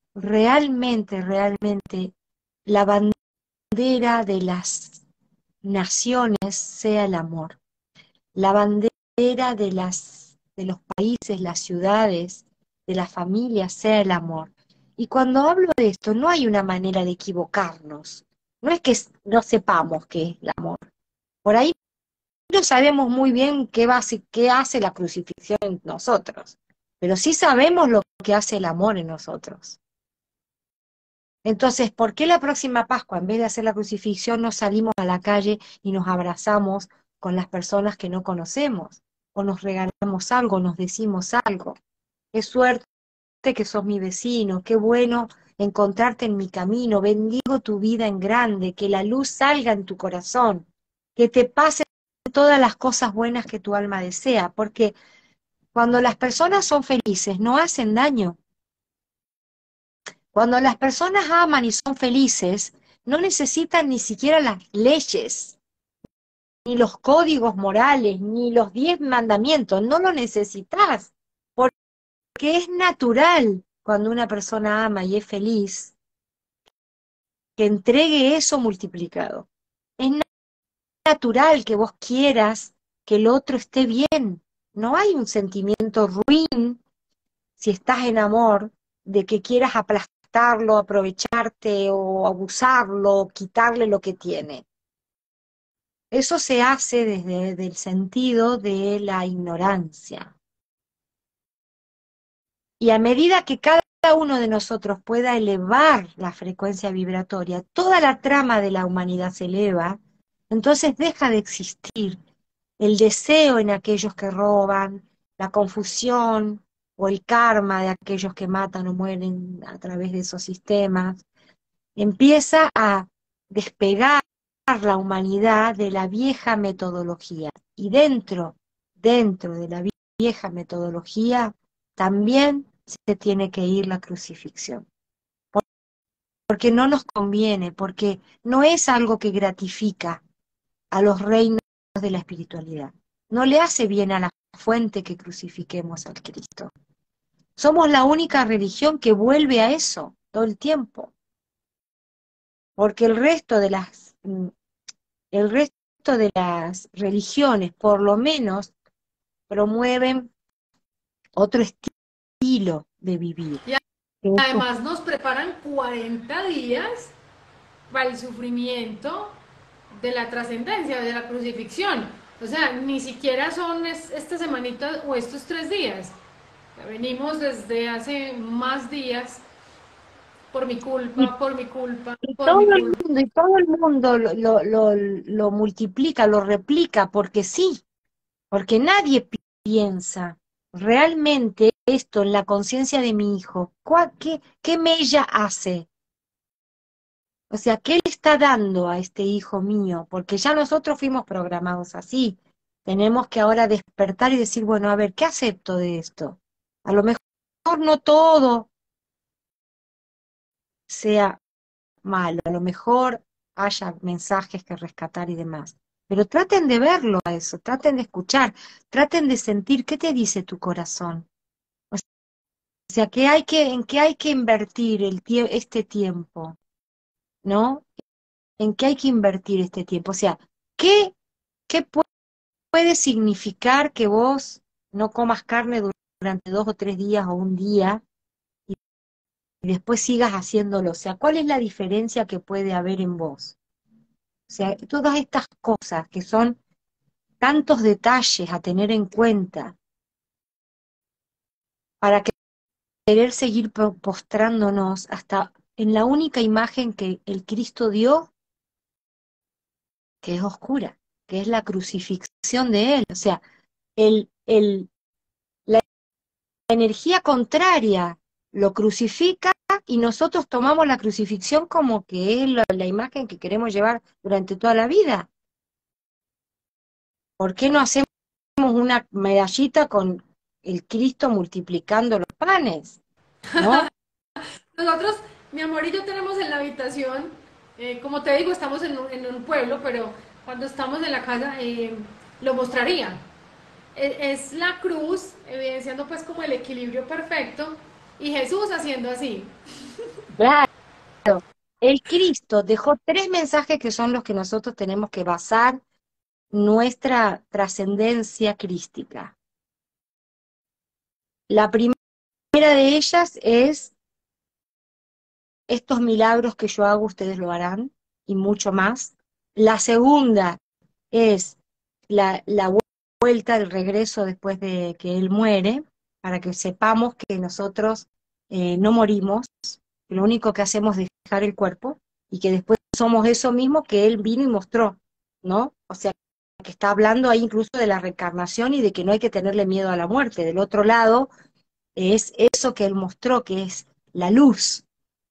realmente la bandera de las naciones sea el amor. La bandera de los países, las ciudades, de las familias sea el amor. Y cuando hablo de esto, no hay una manera de equivocarnos. No es que no sepamos qué es el amor. Por ahí no sabemos muy bien qué hace la crucifixión en nosotros, pero sí sabemos lo que hace el amor en nosotros. Entonces, ¿por qué la próxima Pascua, en vez de hacer la crucifixión, no salimos a la calle y nos abrazamos con las personas que no conocemos? o nos regalamos algo, nos decimos algo. Qué suerte que sos mi vecino, qué bueno encontrarte en mi camino, bendigo tu vida en grande, que la luz salga en tu corazón, que te pasen todas las cosas buenas que tu alma desea, porque cuando las personas son felices no hacen daño. Cuando las personas aman y son felices, no necesitan ni siquiera las leyes, ni los códigos morales, ni los 10 mandamientos, no lo necesitas, porque es natural cuando una persona ama y es feliz, que entregue eso multiplicado. Es natural que vos quieras que el otro esté bien. No hay un sentimiento ruin si estás en amor de que quieras aplastarlo, aprovecharte o abusarlo, quitarle lo que tiene. Eso se hace desde el sentido de la ignorancia. Y a medida que cada uno de nosotros pueda elevar la frecuencia vibratoria, toda la trama de la humanidad se eleva, entonces deja de existir el deseo en aquellos que roban, la confusión o el karma de aquellos que matan o mueren a través de esos sistemas. Empieza a despegar la humanidad de la vieja metodología. Y dentro de la vieja metodología, también se tiene que ir la crucifixión. Porque no nos conviene, porque no es algo que gratifica a los reinos de la espiritualidad. No le hace bien a la fuente que crucifiquemos al Cristo. Somos la única religión que vuelve a eso todo el tiempo. Porque el resto de las religiones, por lo menos, promueven otro estilo de vivir.
Y además nos preparan 40 días para el sufrimiento de la trascendencia, de la crucifixión. O sea, ni siquiera son esta semanita o estos 3 días. Venimos desde hace más días por mi
Y,
culpa, por mi culpa,
y
por mi
todo el
culpa.
mundo, y todo el mundo lo multiplica, lo replica, porque sí, porque nadie piensa realmente esto en la conciencia de mi hijo. ¿Qué mella hace? O sea, ¿qué le está dando a este hijo mío? Porque ya nosotros fuimos programados así. Tenemos que ahora despertar y decir, bueno, a ver, ¿qué acepto de esto? A lo mejor no todo sea malo, a lo mejor haya mensajes que rescatar y demás. Pero traten de verlo a eso, traten de escuchar, traten de sentir qué te dice tu corazón. O sea, ¿en qué hay que invertir este tiempo? ¿No? ¿En qué hay que invertir este tiempo? O sea, ¿qué puede significar que vos no comas carne durante 2 o 3 días o un día y después sigas haciéndolo? O sea, ¿cuál es la diferencia que puede haber en vos? O sea, todas estas cosas que son tantos detalles a tener en cuenta para querer seguir postrándonos hasta en la única imagen que el Cristo dio, que es oscura, que es la crucifixión de Él. O sea, la energía contraria lo crucifica y nosotros tomamos la crucifixión como que es la imagen que queremos llevar durante toda la vida. ¿Por qué no hacemos una medallita con el Cristo multiplicando los panes? ¿No?
Nosotros, mi amor y yo tenemos en la habitación, como te digo, estamos en un pueblo, pero cuando estamos en la casa lo mostraría. Es la cruz, evidenciando pues como el equilibrio perfecto, y Jesús haciendo así.
Claro. El Cristo dejó 3 mensajes que son los que nosotros tenemos que basar nuestra trascendencia crística. La primera de ellas es: estos milagros que yo hago, ustedes lo harán, y mucho más. La segunda es la vuelta, el regreso después de que Él muere, para que sepamos que nosotros no morimos, que lo único que hacemos es dejar el cuerpo, y que después somos eso mismo que Él vino y mostró, ¿no? O sea, que está hablando ahí incluso de la reencarnación y de que no hay que tenerle miedo a la muerte. Del otro lado es eso que él mostró, que es la luz.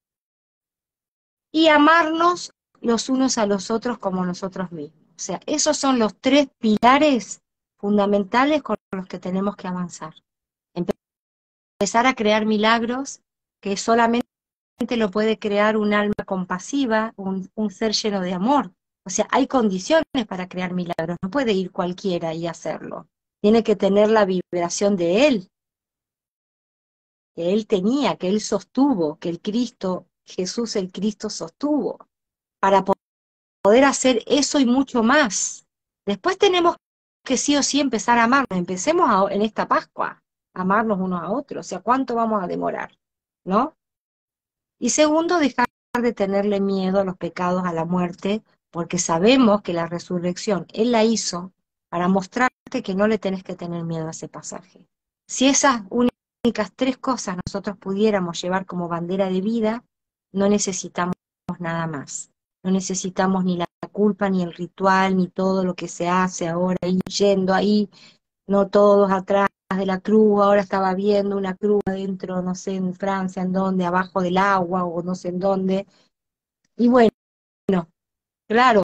Y amarnos los unos a los otros como nosotros mismos. O sea, esos son los tres pilares fundamentales con los que tenemos que avanzar. Empezar a crear milagros que solamente lo puede crear un alma compasiva, un ser lleno de amor. O sea, hay condiciones para crear milagros, no puede ir cualquiera y hacerlo. Tiene que tener la vibración de él, que él tenía, que él sostuvo, que el Cristo, Jesús el Cristo sostuvo, para poder hacer eso y mucho más. Después tenemos que sí o sí empezar a amarnos. Empecemos en esta Pascua, a amarnos unos a otros. O sea, ¿cuánto vamos a demorar? ¿No? Y segundo, dejar de tenerle miedo a los pecados, a la muerte, porque sabemos que la resurrección Él la hizo para mostrarte que no le tenés que tener miedo a ese pasaje. Si esas únicas tres cosas nosotros pudiéramos llevar como bandera de vida, no necesitamos nada más. No necesitamos ni la culpa, ni el ritual, ni todo lo que se hace ahora, ahí yendo ahí, no todos atrás de la cruz. Ahora estaba viendo una cruz adentro, no sé, en Francia, en dónde, abajo del agua o no sé en dónde. Y bueno, claro,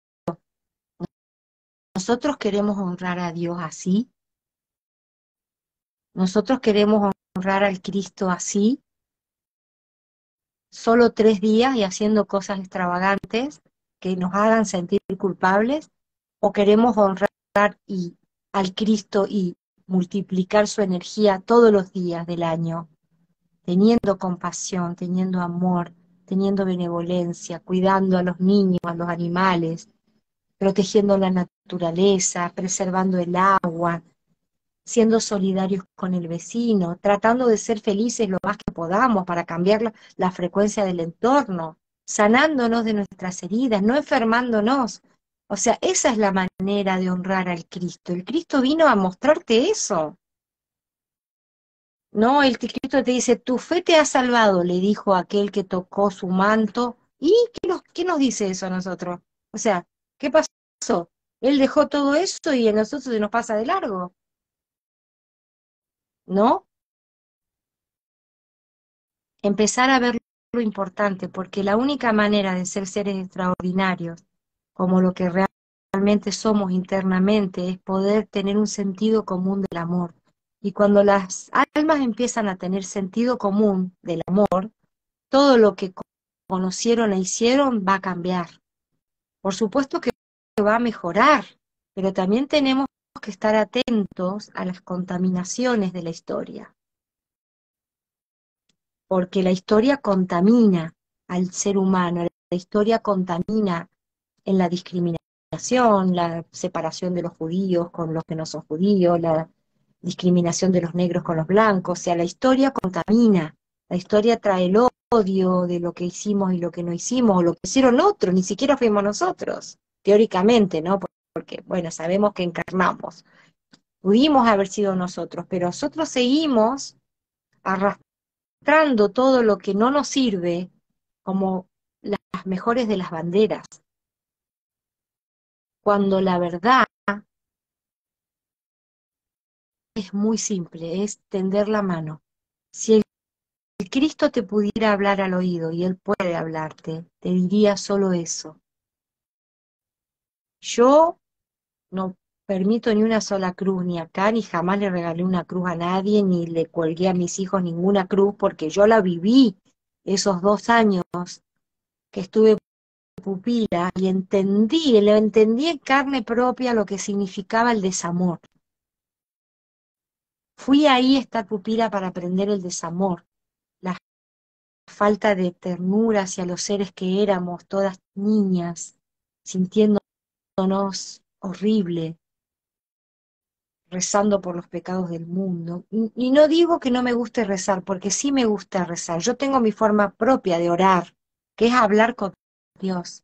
nosotros queremos honrar a Dios así, nosotros queremos honrar al Cristo así, solo 3 días y haciendo cosas extravagantes que nos hagan sentir culpables, o queremos honrar y, al Cristo y multiplicar su energía todos los días del año, teniendo compasión, teniendo amor, teniendo benevolencia, cuidando a los niños, a los animales, protegiendo la naturaleza, preservando el agua, siendo solidarios con el vecino, tratando de ser felices lo más que podamos para cambiar la frecuencia del entorno, sanándonos de nuestras heridas, no enfermándonos. O sea, esa es la manera de honrar al Cristo. El Cristo vino a mostrarte eso. No, el Cristo te dice, tu fe te ha salvado, le dijo aquel que tocó su manto. ¿Y qué nos dice eso a nosotros? O sea, ¿qué pasó? Él dejó todo eso y a nosotros se nos pasa de largo, ¿no? Empezar a ver lo importante, porque la única manera de ser seres extraordinarios, como lo que realmente somos internamente, es poder tener un sentido común del amor. Y cuando las almas empiezan a tener sentido común del amor, todo lo que conocieron e hicieron va a cambiar. Por supuesto que va a mejorar, pero también tenemos que estar atentos a las contaminaciones de la historia, porque la historia contamina al ser humano, la historia contamina en la discriminación, la separación de los judíos con los que no son judíos, la discriminación de los negros con los blancos. O sea, la historia contamina, la historia trae el odio de lo que hicimos y lo que no hicimos, o lo que hicieron otros, ni siquiera fuimos nosotros, teóricamente, ¿no? Porque, bueno, sabemos que encarnamos, pudimos haber sido nosotros, pero nosotros seguimos arrastrando todo lo que no nos sirve como las mejores de las banderas, cuando la verdad es muy simple, es tender la mano. Si el Cristo te pudiera hablar al oído, y Él puede hablarte, te diría solo eso. Yo no permito ni una sola cruz, ni acá, ni jamás le regalé una cruz a nadie, ni le colgué a mis hijos ninguna cruz, porque yo la viví esos 2 años que estuve pupila y lo entendí en carne propia lo que significaba el desamor. Fui ahí esta pupila para aprender el desamor, la falta de ternura hacia los seres que éramos, todas niñas, sintiéndonos horrible, rezando por los pecados del mundo. Y no digo que no me guste rezar, porque sí me gusta rezar. Yo tengo mi forma propia de orar, que es hablar con Dios.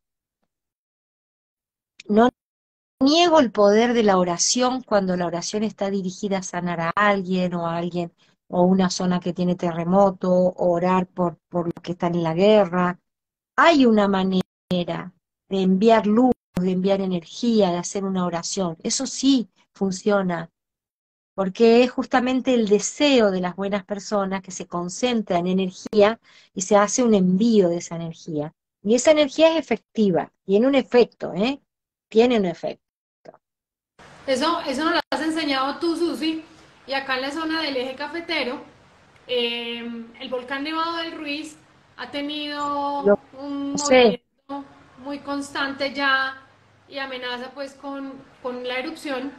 No niego el poder de la oración cuando la oración está dirigida a sanar a alguien o o una zona que tiene terremoto, o orar por los que están en la guerra. Hay una manera de enviar luz de enviar energía, de hacer una oración. Eso sí funciona, porque es justamente el deseo de las buenas personas que se concentra en energía y se hace un envío de esa energía. Y esa energía es efectiva, tiene un efecto, ¿eh? Tiene un efecto.
Eso nos lo has enseñado tú, Susi, y acá en la zona del eje cafetero, el volcán Nevado del Ruiz ha
Lo
tenido un
sé,
movimiento muy constante ya y amenaza pues con la erupción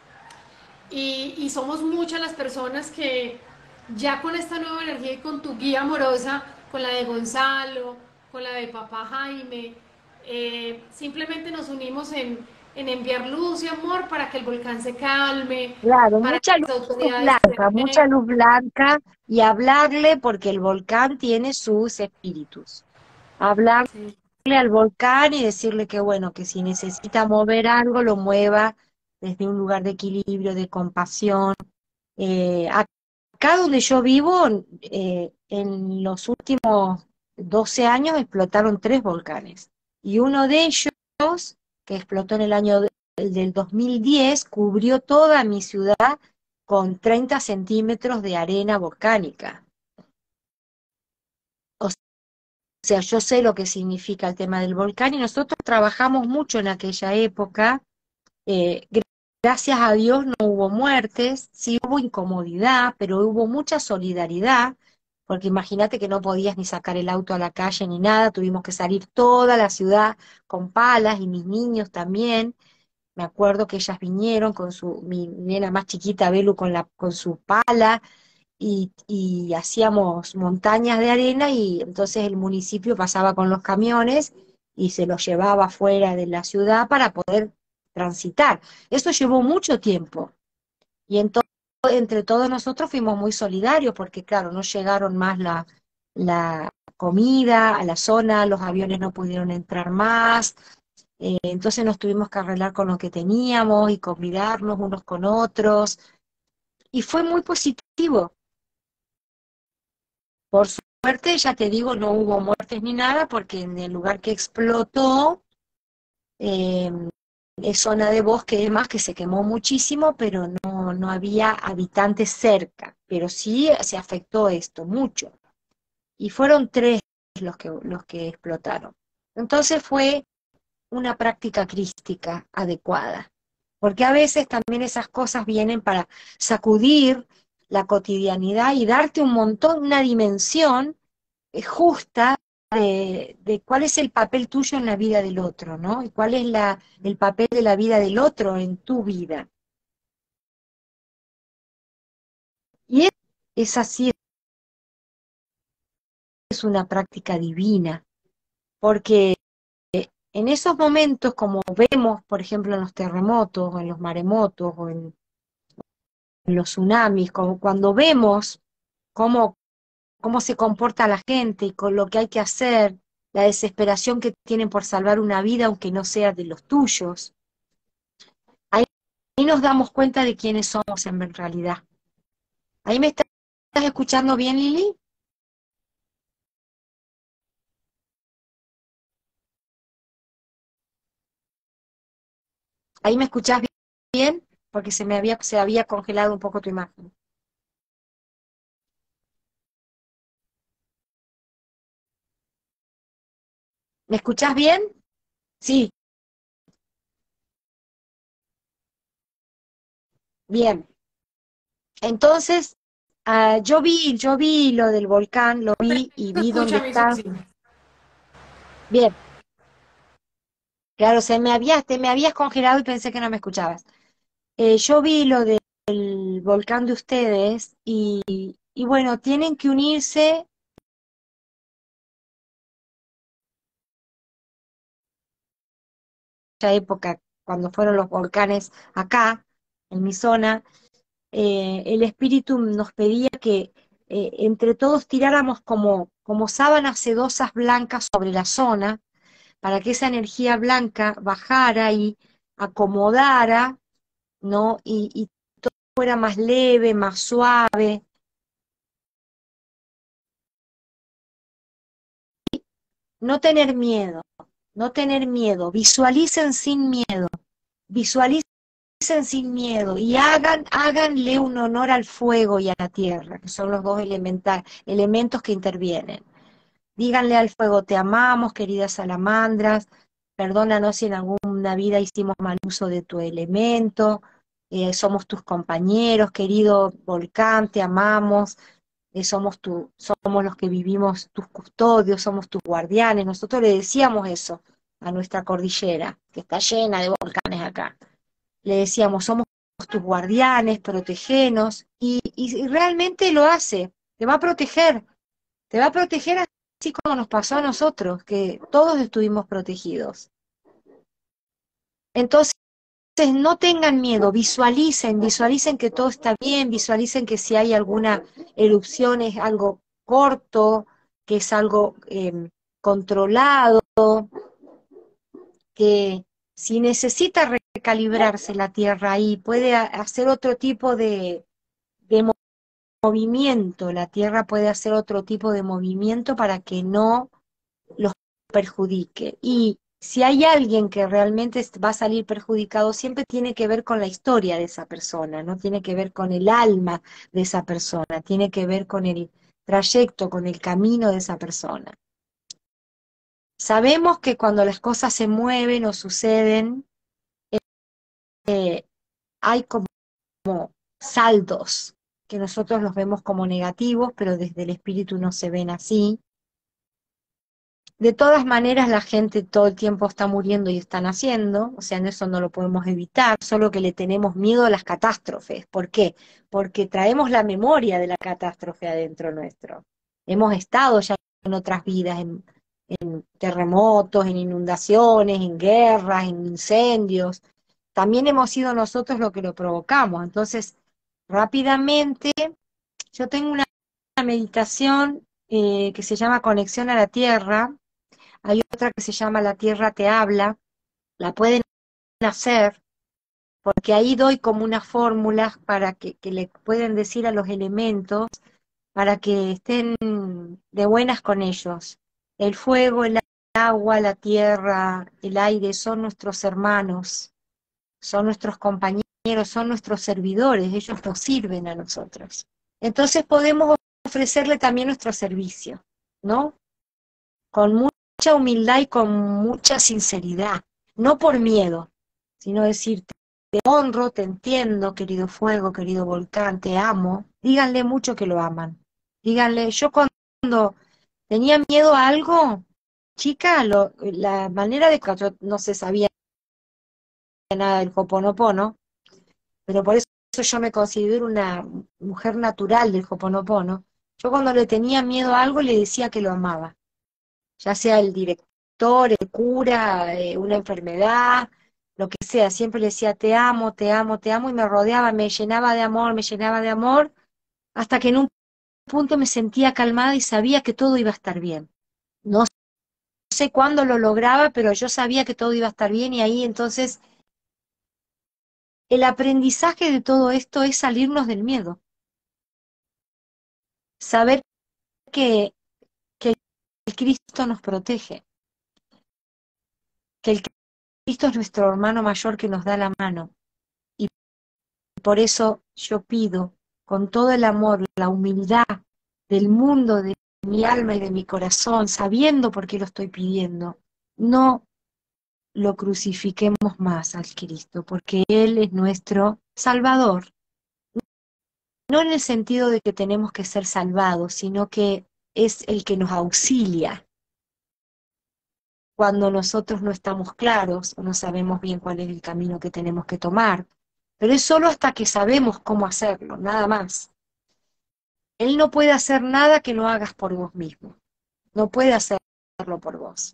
y somos muchas las personas que ya con esta nueva energía y con tu guía amorosa, con la de Gonzalo, con la de Papá Jaime, simplemente nos unimos en enviar luz y amor para que el volcán se calme,
claro,
para que
mucha
las autoridades
mucha
se
luz blanca y hablarle porque el volcán tiene sus espíritus. Hablarle
sí.
al volcán y decirle que bueno, que si necesita mover algo, lo mueva desde un lugar de equilibrio, de compasión. Acá donde yo vivo, en los últimos 12 años explotaron 3 volcanes. Y uno de ellos, que explotó en el del 2010, cubrió toda mi ciudad con 30 centímetros de arena volcánica. O sea, yo sé lo que significa el tema del volcán y nosotros trabajamos mucho en aquella época. Gracias a Dios no hubo muertes, sí hubo incomodidad, pero hubo mucha solidaridad, porque imagínate que no podías ni sacar el auto a la calle ni nada, tuvimos que salir toda la ciudad con palas y mis niños también. Me acuerdo que ellas vinieron con mi nena más chiquita, Belu, con su pala y hacíamos montañas de arena y entonces el municipio pasaba con los camiones y se los llevaba fuera de la ciudad para poder transitar. Eso llevó mucho tiempo y entre todos nosotros fuimos muy solidarios porque, claro, no llegaron más la comida a la zona, los aviones no pudieron entrar más, entonces nos tuvimos que arreglar con lo que teníamos y convidarnos unos con otros y fue muy positivo. Por suerte, ya te digo, no hubo muertes ni nada porque en el lugar que explotó eh, es zona de bosque y demás que se quemó muchísimo, pero no había habitantes cerca. Pero sí se afectó esto mucho. Y fueron 3 los que explotaron. Entonces fue una práctica crística adecuada. Porque a veces también esas cosas vienen para sacudir la cotidianidad y darte un montón, una dimensión justa de cuál es el papel tuyo en la vida del otro, ¿no? Y cuál es el papel de la vida del otro en tu vida. Y es así, es una práctica divina, porque en esos momentos, como vemos, por ejemplo, en los terremotos, o en los maremotos, o en los tsunamis, como cuando vemos cómo se comporta la gente y con lo que hay que hacer, la desesperación que tienen por salvar una vida, aunque no sea de los tuyos. Ahí nos damos cuenta de quiénes somos en realidad. ¿Ahí me estás escuchando bien, Lili? ¿Ahí me escuchás bien? Porque se había congelado un poco tu imagen. ¿Me escuchás bien? Sí, bien. Entonces, yo vi lo del volcán, lo vi y vi dónde
Escucha mi
está.
Susi.
Bien, claro, te me habías congelado y pensé que no me escuchabas. Yo vi lo del volcán de ustedes y bueno, tienen que unirse esa época, cuando fueron los volcanes acá, en mi zona, el espíritu nos pedía que entre todos tiráramos como sábanas sedosas blancas sobre la zona, para que esa energía blanca bajara y acomodara, ¿no? Y fuera más leve, más suave. No tener miedo, no tener miedo, visualicen sin miedo, visualicen sin miedo y háganle un honor al fuego y a la tierra, que son los dos elementos que intervienen. Díganle al fuego, te amamos, queridas salamandras, perdónanos si en alguna vida hicimos mal uso de tu elemento, somos tus compañeros, querido volcán, te amamos, somos los que vivimos tus custodios, somos tus guardianes. Nosotros le decíamos eso a nuestra cordillera, que está llena de volcanes acá. Le decíamos, somos tus guardianes, protegenos, y realmente lo hace, te va a proteger así como nos pasó a nosotros, que todos estuvimos protegidos. Entonces, no tengan miedo, visualicen que todo está bien, visualicen que si hay alguna erupción es algo corto, que es algo controlado, que si necesita recalibrarse la Tierra ahí, puede hacer otro tipo de movimiento, la Tierra puede hacer otro tipo de movimiento para que no los perjudique. Y si hay alguien que realmente va a salir perjudicado, siempre tiene que ver con la historia de esa persona, no tiene que ver con el alma de esa persona, tiene que ver con el trayecto, con el camino de esa persona. Sabemos que cuando las cosas se mueven o suceden, hay como saldos, que nosotros los vemos como negativos, pero desde el espíritu no se ven así. De todas maneras, la gente todo el tiempo está muriendo y están haciendo, o sea, en eso no lo podemos evitar, solo que le tenemos miedo a las catástrofes. ¿Por qué? Porque traemos la memoria de la catástrofe adentro nuestro. Hemos estado ya en otras vidas, en terremotos, en inundaciones, en guerras, en incendios. También hemos sido nosotros los que lo provocamos. Entonces, rápidamente, yo tengo una meditación que se llama Conexión a la Tierra. Hay otra que se llama La Tierra te habla, la pueden hacer, porque ahí doy como unas fórmulas para que le pueden decir a los elementos, para que estén de buenas con ellos. El fuego, el agua, la tierra, el aire son nuestros hermanos, son nuestros compañeros, son nuestros servidores, ellos nos sirven a nosotros. Entonces podemos ofrecerle también nuestro servicio, ¿no? Con mucha humildad y con mucha sinceridad, no por miedo, sino decir, te honro, te entiendo, querido fuego, querido volcán, te amo. Díganle mucho que lo aman. Díganle, yo cuando tenía miedo a algo, chica, la manera de que yo no se sabía nada del Hoponopono, pero por eso yo me considero una mujer natural del Hoponopono. Yo cuando le tenía miedo a algo le decía que lo amaba, ya sea el director, el cura, una enfermedad, lo que sea, siempre le decía te amo, te amo, te amo, y me rodeaba, me llenaba de amor, hasta que en un punto me sentía calmada y sabía que todo iba a estar bien. No sé cuándo lo lograba, pero yo sabía que todo iba a estar bien, y ahí entonces el aprendizaje de todo esto es salirnos del miedo. Saber que el Cristo nos protege, que el Cristo es nuestro hermano mayor que nos da la mano. Y por eso yo pido con todo el amor, la humildad del mundo, de mi alma y de mi corazón, sabiendo por qué lo estoy pidiendo, no lo crucifiquemos más al Cristo, porque Él es nuestro Salvador. No en el sentido de que tenemos que ser salvados, sino que es el que nos auxilia cuando nosotros no estamos claros o no sabemos bien cuál es el camino que tenemos que tomar. Pero es solo hasta que sabemos cómo hacerlo, nada más. Él no puede hacer nada que no hagas por vos mismo. No puede hacerlo por vos.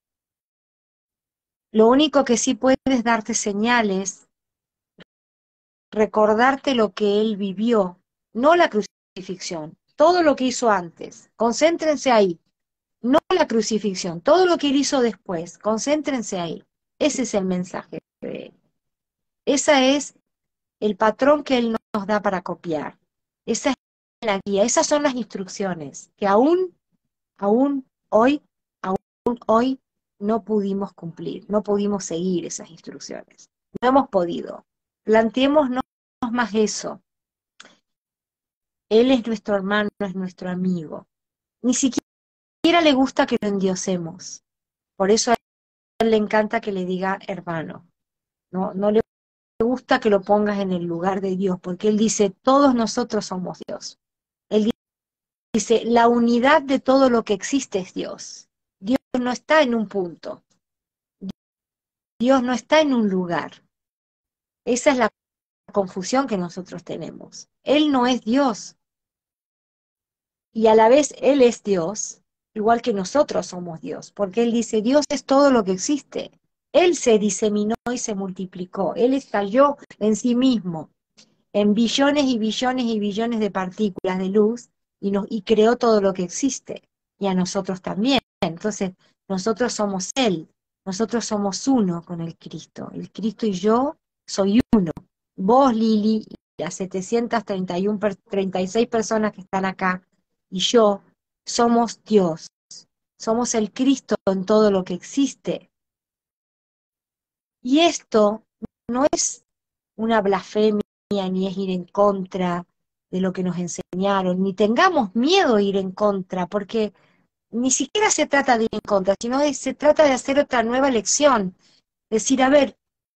Lo único que sí puede es darte señales, recordarte lo que Él vivió, no la crucifixión, todo lo que hizo antes. Concéntrense ahí. No la crucifixión, todo lo que Él hizo después. Concéntrense ahí. Ese es el mensaje de Él. Ese es el patrón que Él nos da para copiar. Esa es la guía, esas son las instrucciones que aún hoy no pudimos cumplir, no pudimos seguir esas instrucciones. No hemos podido. Planteémonos más eso. Él es nuestro hermano, es nuestro amigo. Ni siquiera le gusta que lo endiosemos. Por eso a él le encanta que le diga hermano. No le gusta que lo pongas en el lugar de Dios, porque él dice, todos nosotros somos Dios. Él dice, la unidad de todo lo que existe es Dios. Dios no está en un punto. Dios no está en un lugar. Esa es la confusión que nosotros tenemos. Él no es Dios. Y a la vez Él es Dios, igual que nosotros somos Dios, porque Él dice, Dios es todo lo que existe. Él se diseminó y se multiplicó. Él estalló en sí mismo, en billones y billones y billones de partículas de luz, y creó todo lo que existe. Y a nosotros también. Entonces, nosotros somos Él. Nosotros somos uno con el Cristo. El Cristo y yo soy uno. Vos, Lili, y las 36 personas que están acá, y yo, somos Dios. Somos el Cristo en todo lo que existe. Y esto no es una blasfemia, ni es ir en contra de lo que nos enseñaron, ni tengamos miedo de ir en contra, porque ni siquiera se trata de ir en contra, sino se trata de hacer otra nueva elección. Decir, a ver,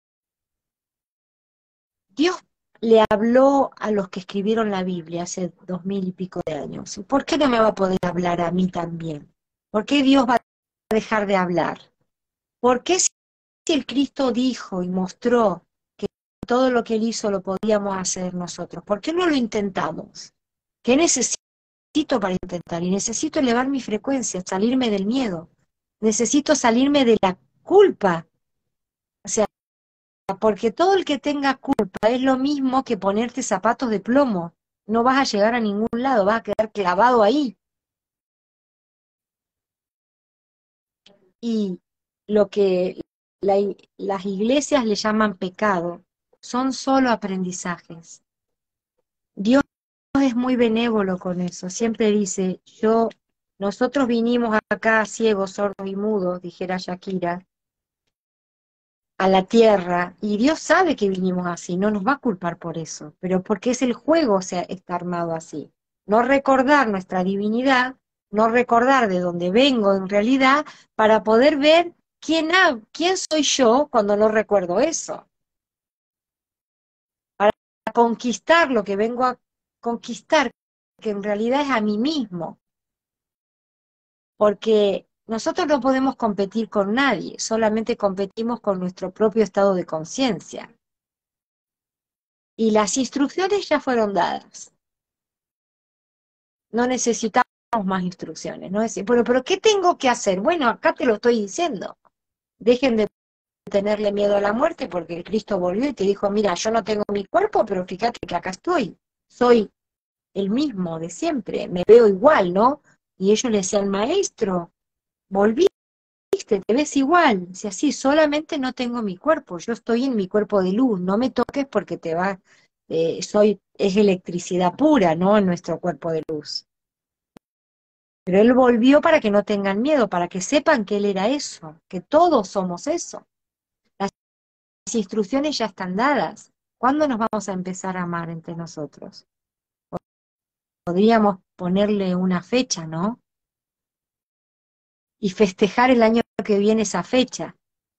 Dios le habló a los que escribieron la Biblia hace 2000 y pico de años. ¿Por qué no me va a poder hablar a mí también? ¿Por qué Dios va a dejar de hablar? ¿Por qué si el Cristo dijo y mostró que todo lo que Él hizo lo podíamos hacer nosotros? ¿Por qué no lo intentamos? ¿Qué necesito para intentar? Y necesito elevar mi frecuencia, salirme del miedo. Necesito salirme de la culpa. O sea, porque todo el que tenga culpa es lo mismo que ponerte zapatos de plomo. No vas a llegar a ningún lado, vas a quedar clavado ahí. Y lo que las iglesias le llaman pecado son solo aprendizajes. Dios es muy benévolo con eso. Siempre dice, nosotros vinimos acá ciegos, sordos y mudos, dijera Shakira, a la tierra, y Dios sabe que vinimos así, no nos va a culpar por eso, pero porque es el juego, o sea, está armado así. No recordar nuestra divinidad, no recordar de dónde vengo en realidad, para poder ver quién soy yo cuando no recuerdo eso. Para conquistar lo que vengo a conquistar, que en realidad es a mí mismo. Porque nosotros no podemos competir con nadie, solamente competimos con nuestro propio estado de conciencia. Y las instrucciones ya fueron dadas. No necesitamos más instrucciones. No decir, pero ¿qué tengo que hacer? Bueno, acá te lo estoy diciendo. Dejen de tenerle miedo a la muerte porque el Cristo volvió y te dijo, mira, yo no tengo mi cuerpo, pero fíjate que acá estoy. Soy el mismo de siempre, me veo igual, ¿no? Y ellos le decían, maestro, volviste, te ves igual. Si así, solamente no tengo mi cuerpo, yo estoy en mi cuerpo de luz, no me toques porque es electricidad pura, ¿no? En nuestro cuerpo de luz. Pero él volvió para que no tengan miedo, para que sepan que él era eso, que todos somos eso. Las instrucciones ya están dadas. ¿Cuándo nos vamos a empezar a amar entre nosotros? Podríamos ponerle una fecha, ¿no? Y festejar el año que viene esa fecha.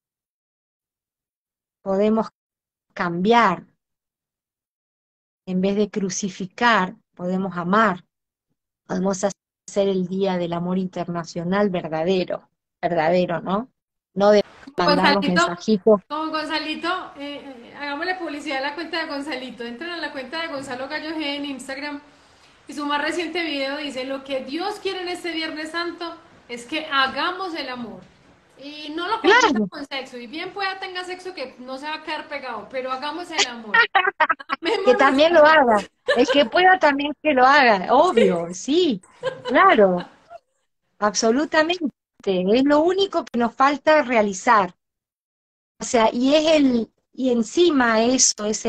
Podemos cambiar. En vez de crucificar, podemos amar. Podemos hacer el Día del Amor Internacional verdadero, ¿no? No de mandarnos
Gonzalito,
mensajitos.
con Gonzalito, hagámosle publicidad a la cuenta de Gonzalito. Entren a la cuenta de Gonzalo Gallo G en Instagram y su más reciente video dice: lo que Dios quiere en este Viernes Santo es que hagamos el amor. Y no lo confunda
Claro,
con sexo. Y bien pueda tenga sexo que no se va a quedar pegado, pero hagamos el amor.
que
Amémonos
también lo haga. El que pueda también que lo haga, obvio, sí, claro, absolutamente. Es lo único que nos falta realizar. O sea, y encima eso es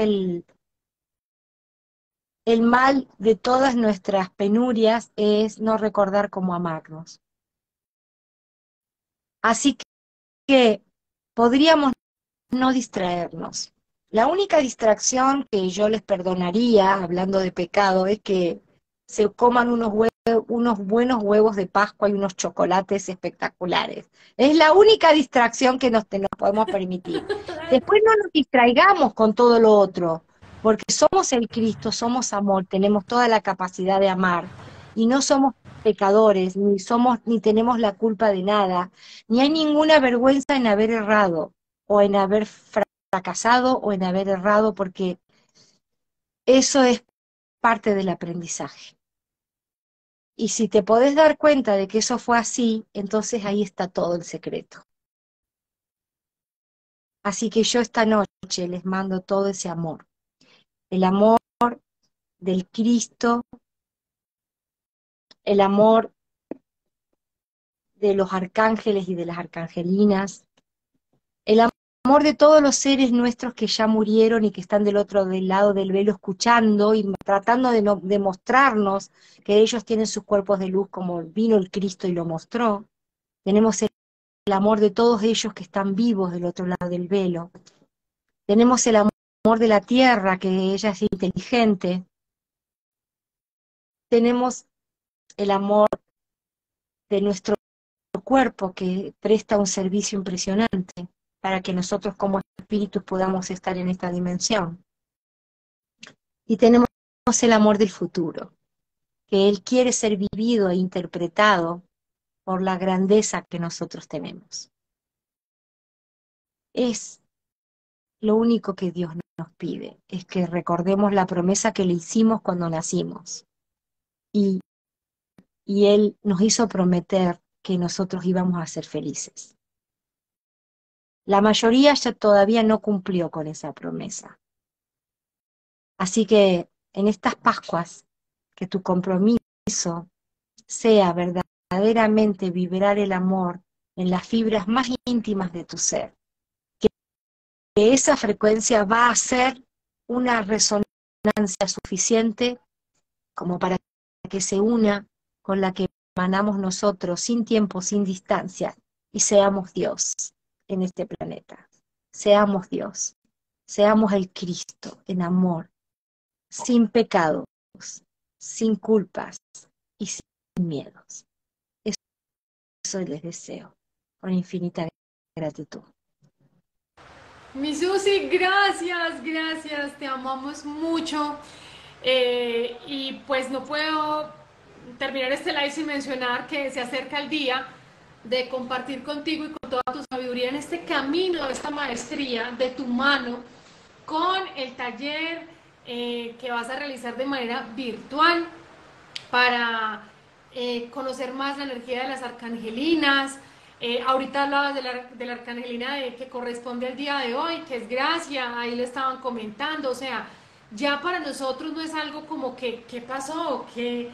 el mal de todas nuestras penurias, es no recordar cómo amarnos. Así que podríamos no distraernos. La única distracción que yo les perdonaría, hablando de pecado, es que se coman unos buenos huevos de Pascua y unos chocolates espectaculares. Es la única distracción que nos podemos permitir. Después no nos distraigamos con todo lo otro, porque somos el Cristo, somos amor, tenemos toda la capacidad de amar, y no somos pecadores, ni tenemos la culpa de nada, ni hay ninguna vergüenza en haber errado, o en haber fracasado, o en haber errado, porque eso es parte del aprendizaje. Y si te podés dar cuenta de que eso fue así, entonces ahí está todo el secreto. Así que yo esta noche les mando todo ese amor. El amor del Cristo, el amor de los arcángeles y de las arcangelinas, el amor de todos los seres nuestros que ya murieron y que están del lado del velo escuchando y tratando de mostrarnos que ellos tienen sus cuerpos de luz como vino el Cristo y lo mostró. Tenemos el amor de todos ellos que están vivos del otro lado del velo. Tenemos el amor de la tierra, que ella es inteligente. Tenemos el amor de nuestro cuerpo, que presta un servicio impresionante para que nosotros como espíritus podamos estar en esta dimensión. Y tenemos el amor del futuro, que Él quiere ser vivido e interpretado por la grandeza que nosotros tenemos. Es lo único que Dios nos pide, es que recordemos la promesa que le hicimos cuando nacimos. Y Él nos hizo prometer que nosotros íbamos a ser felices. La mayoría ya todavía no cumplió con esa promesa. Así que en estas Pascuas, que tu compromiso sea verdaderamente vibrar el amor en las fibras más íntimas de tu ser. Que esa frecuencia va a ser una resonancia suficiente como para que se una con la que emanamos nosotros, sin tiempo, sin distancia, y seamos Dios en este planeta. Seamos Dios, seamos el Cristo en amor, sin pecados, sin culpas y sin miedos. Eso les deseo, con infinita gratitud.
Mi Susi, gracias, gracias, te amamos mucho. Y pues no puedo terminar este live sin mencionar que se acerca el día de compartir contigo y con toda tu sabiduría en este camino, esta maestría de tu mano, con el taller que vas a realizar de manera virtual para conocer más la energía de las arcangelinas. Ahorita hablabas de la arcangelina que corresponde al día de hoy, que es Gracia, ahí le estaban comentando, o sea, ya para nosotros no es algo como que, ¿qué pasó?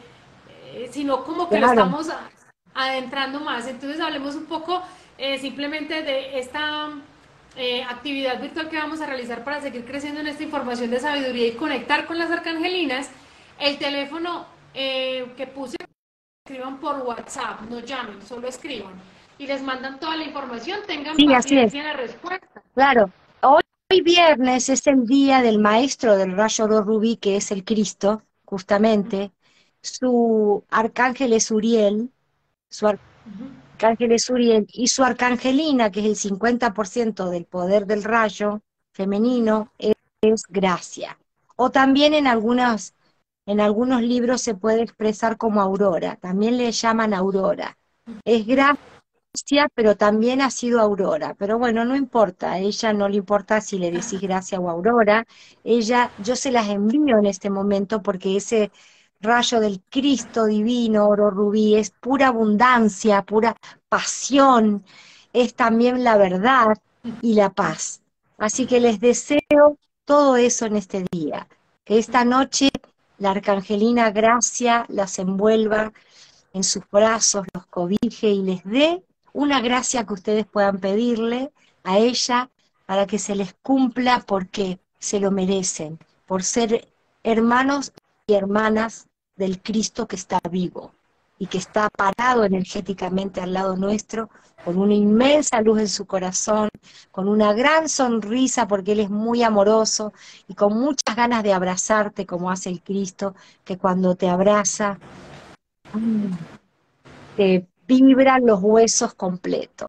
Sino como que lo
Claro.
estamos adentrando más. Entonces hablemos un poco simplemente de esta actividad virtual que vamos a realizar para seguir creciendo en esta información de sabiduría y conectar con las arcangelinas. El teléfono que puse, escriban por WhatsApp, no llamen, solo escriban. Y les mandan toda la información, tengan
Sí, así es.
paciencia en la respuesta.
Claro. Hoy viernes es el día del maestro del rayo oro rubí, que es el Cristo, justamente. Su arcángel es Uriel, su arcángel es Uriel, y su arcangelina, que es el 50% del poder del rayo femenino, es Gracia. O también en algunos libros se puede expresar como Aurora, también le llaman Aurora. Es Gracia, pero también ha sido Aurora. Pero bueno, no importa, a ella no le importa si le decís Gracia o Aurora. Yo se las envío en este momento porque ese rayo del Cristo divino, oro rubí, es pura abundancia, pura pasión, es también la verdad y la paz. Así que les deseo todo eso en este día. Que esta noche la arcangelina Gracia las envuelva en sus brazos, los cobije y les dé una gracia que ustedes puedan pedirle a ella para que se les cumpla, porque se lo merecen, por ser hermanos y hermanas del Cristo que está vivo y que está parado energéticamente al lado nuestro, con una inmensa luz en su corazón, con una gran sonrisa porque Él es muy amoroso y con muchas ganas de abrazarte como hace el Cristo, que cuando te abraza, te vibran los huesos completos.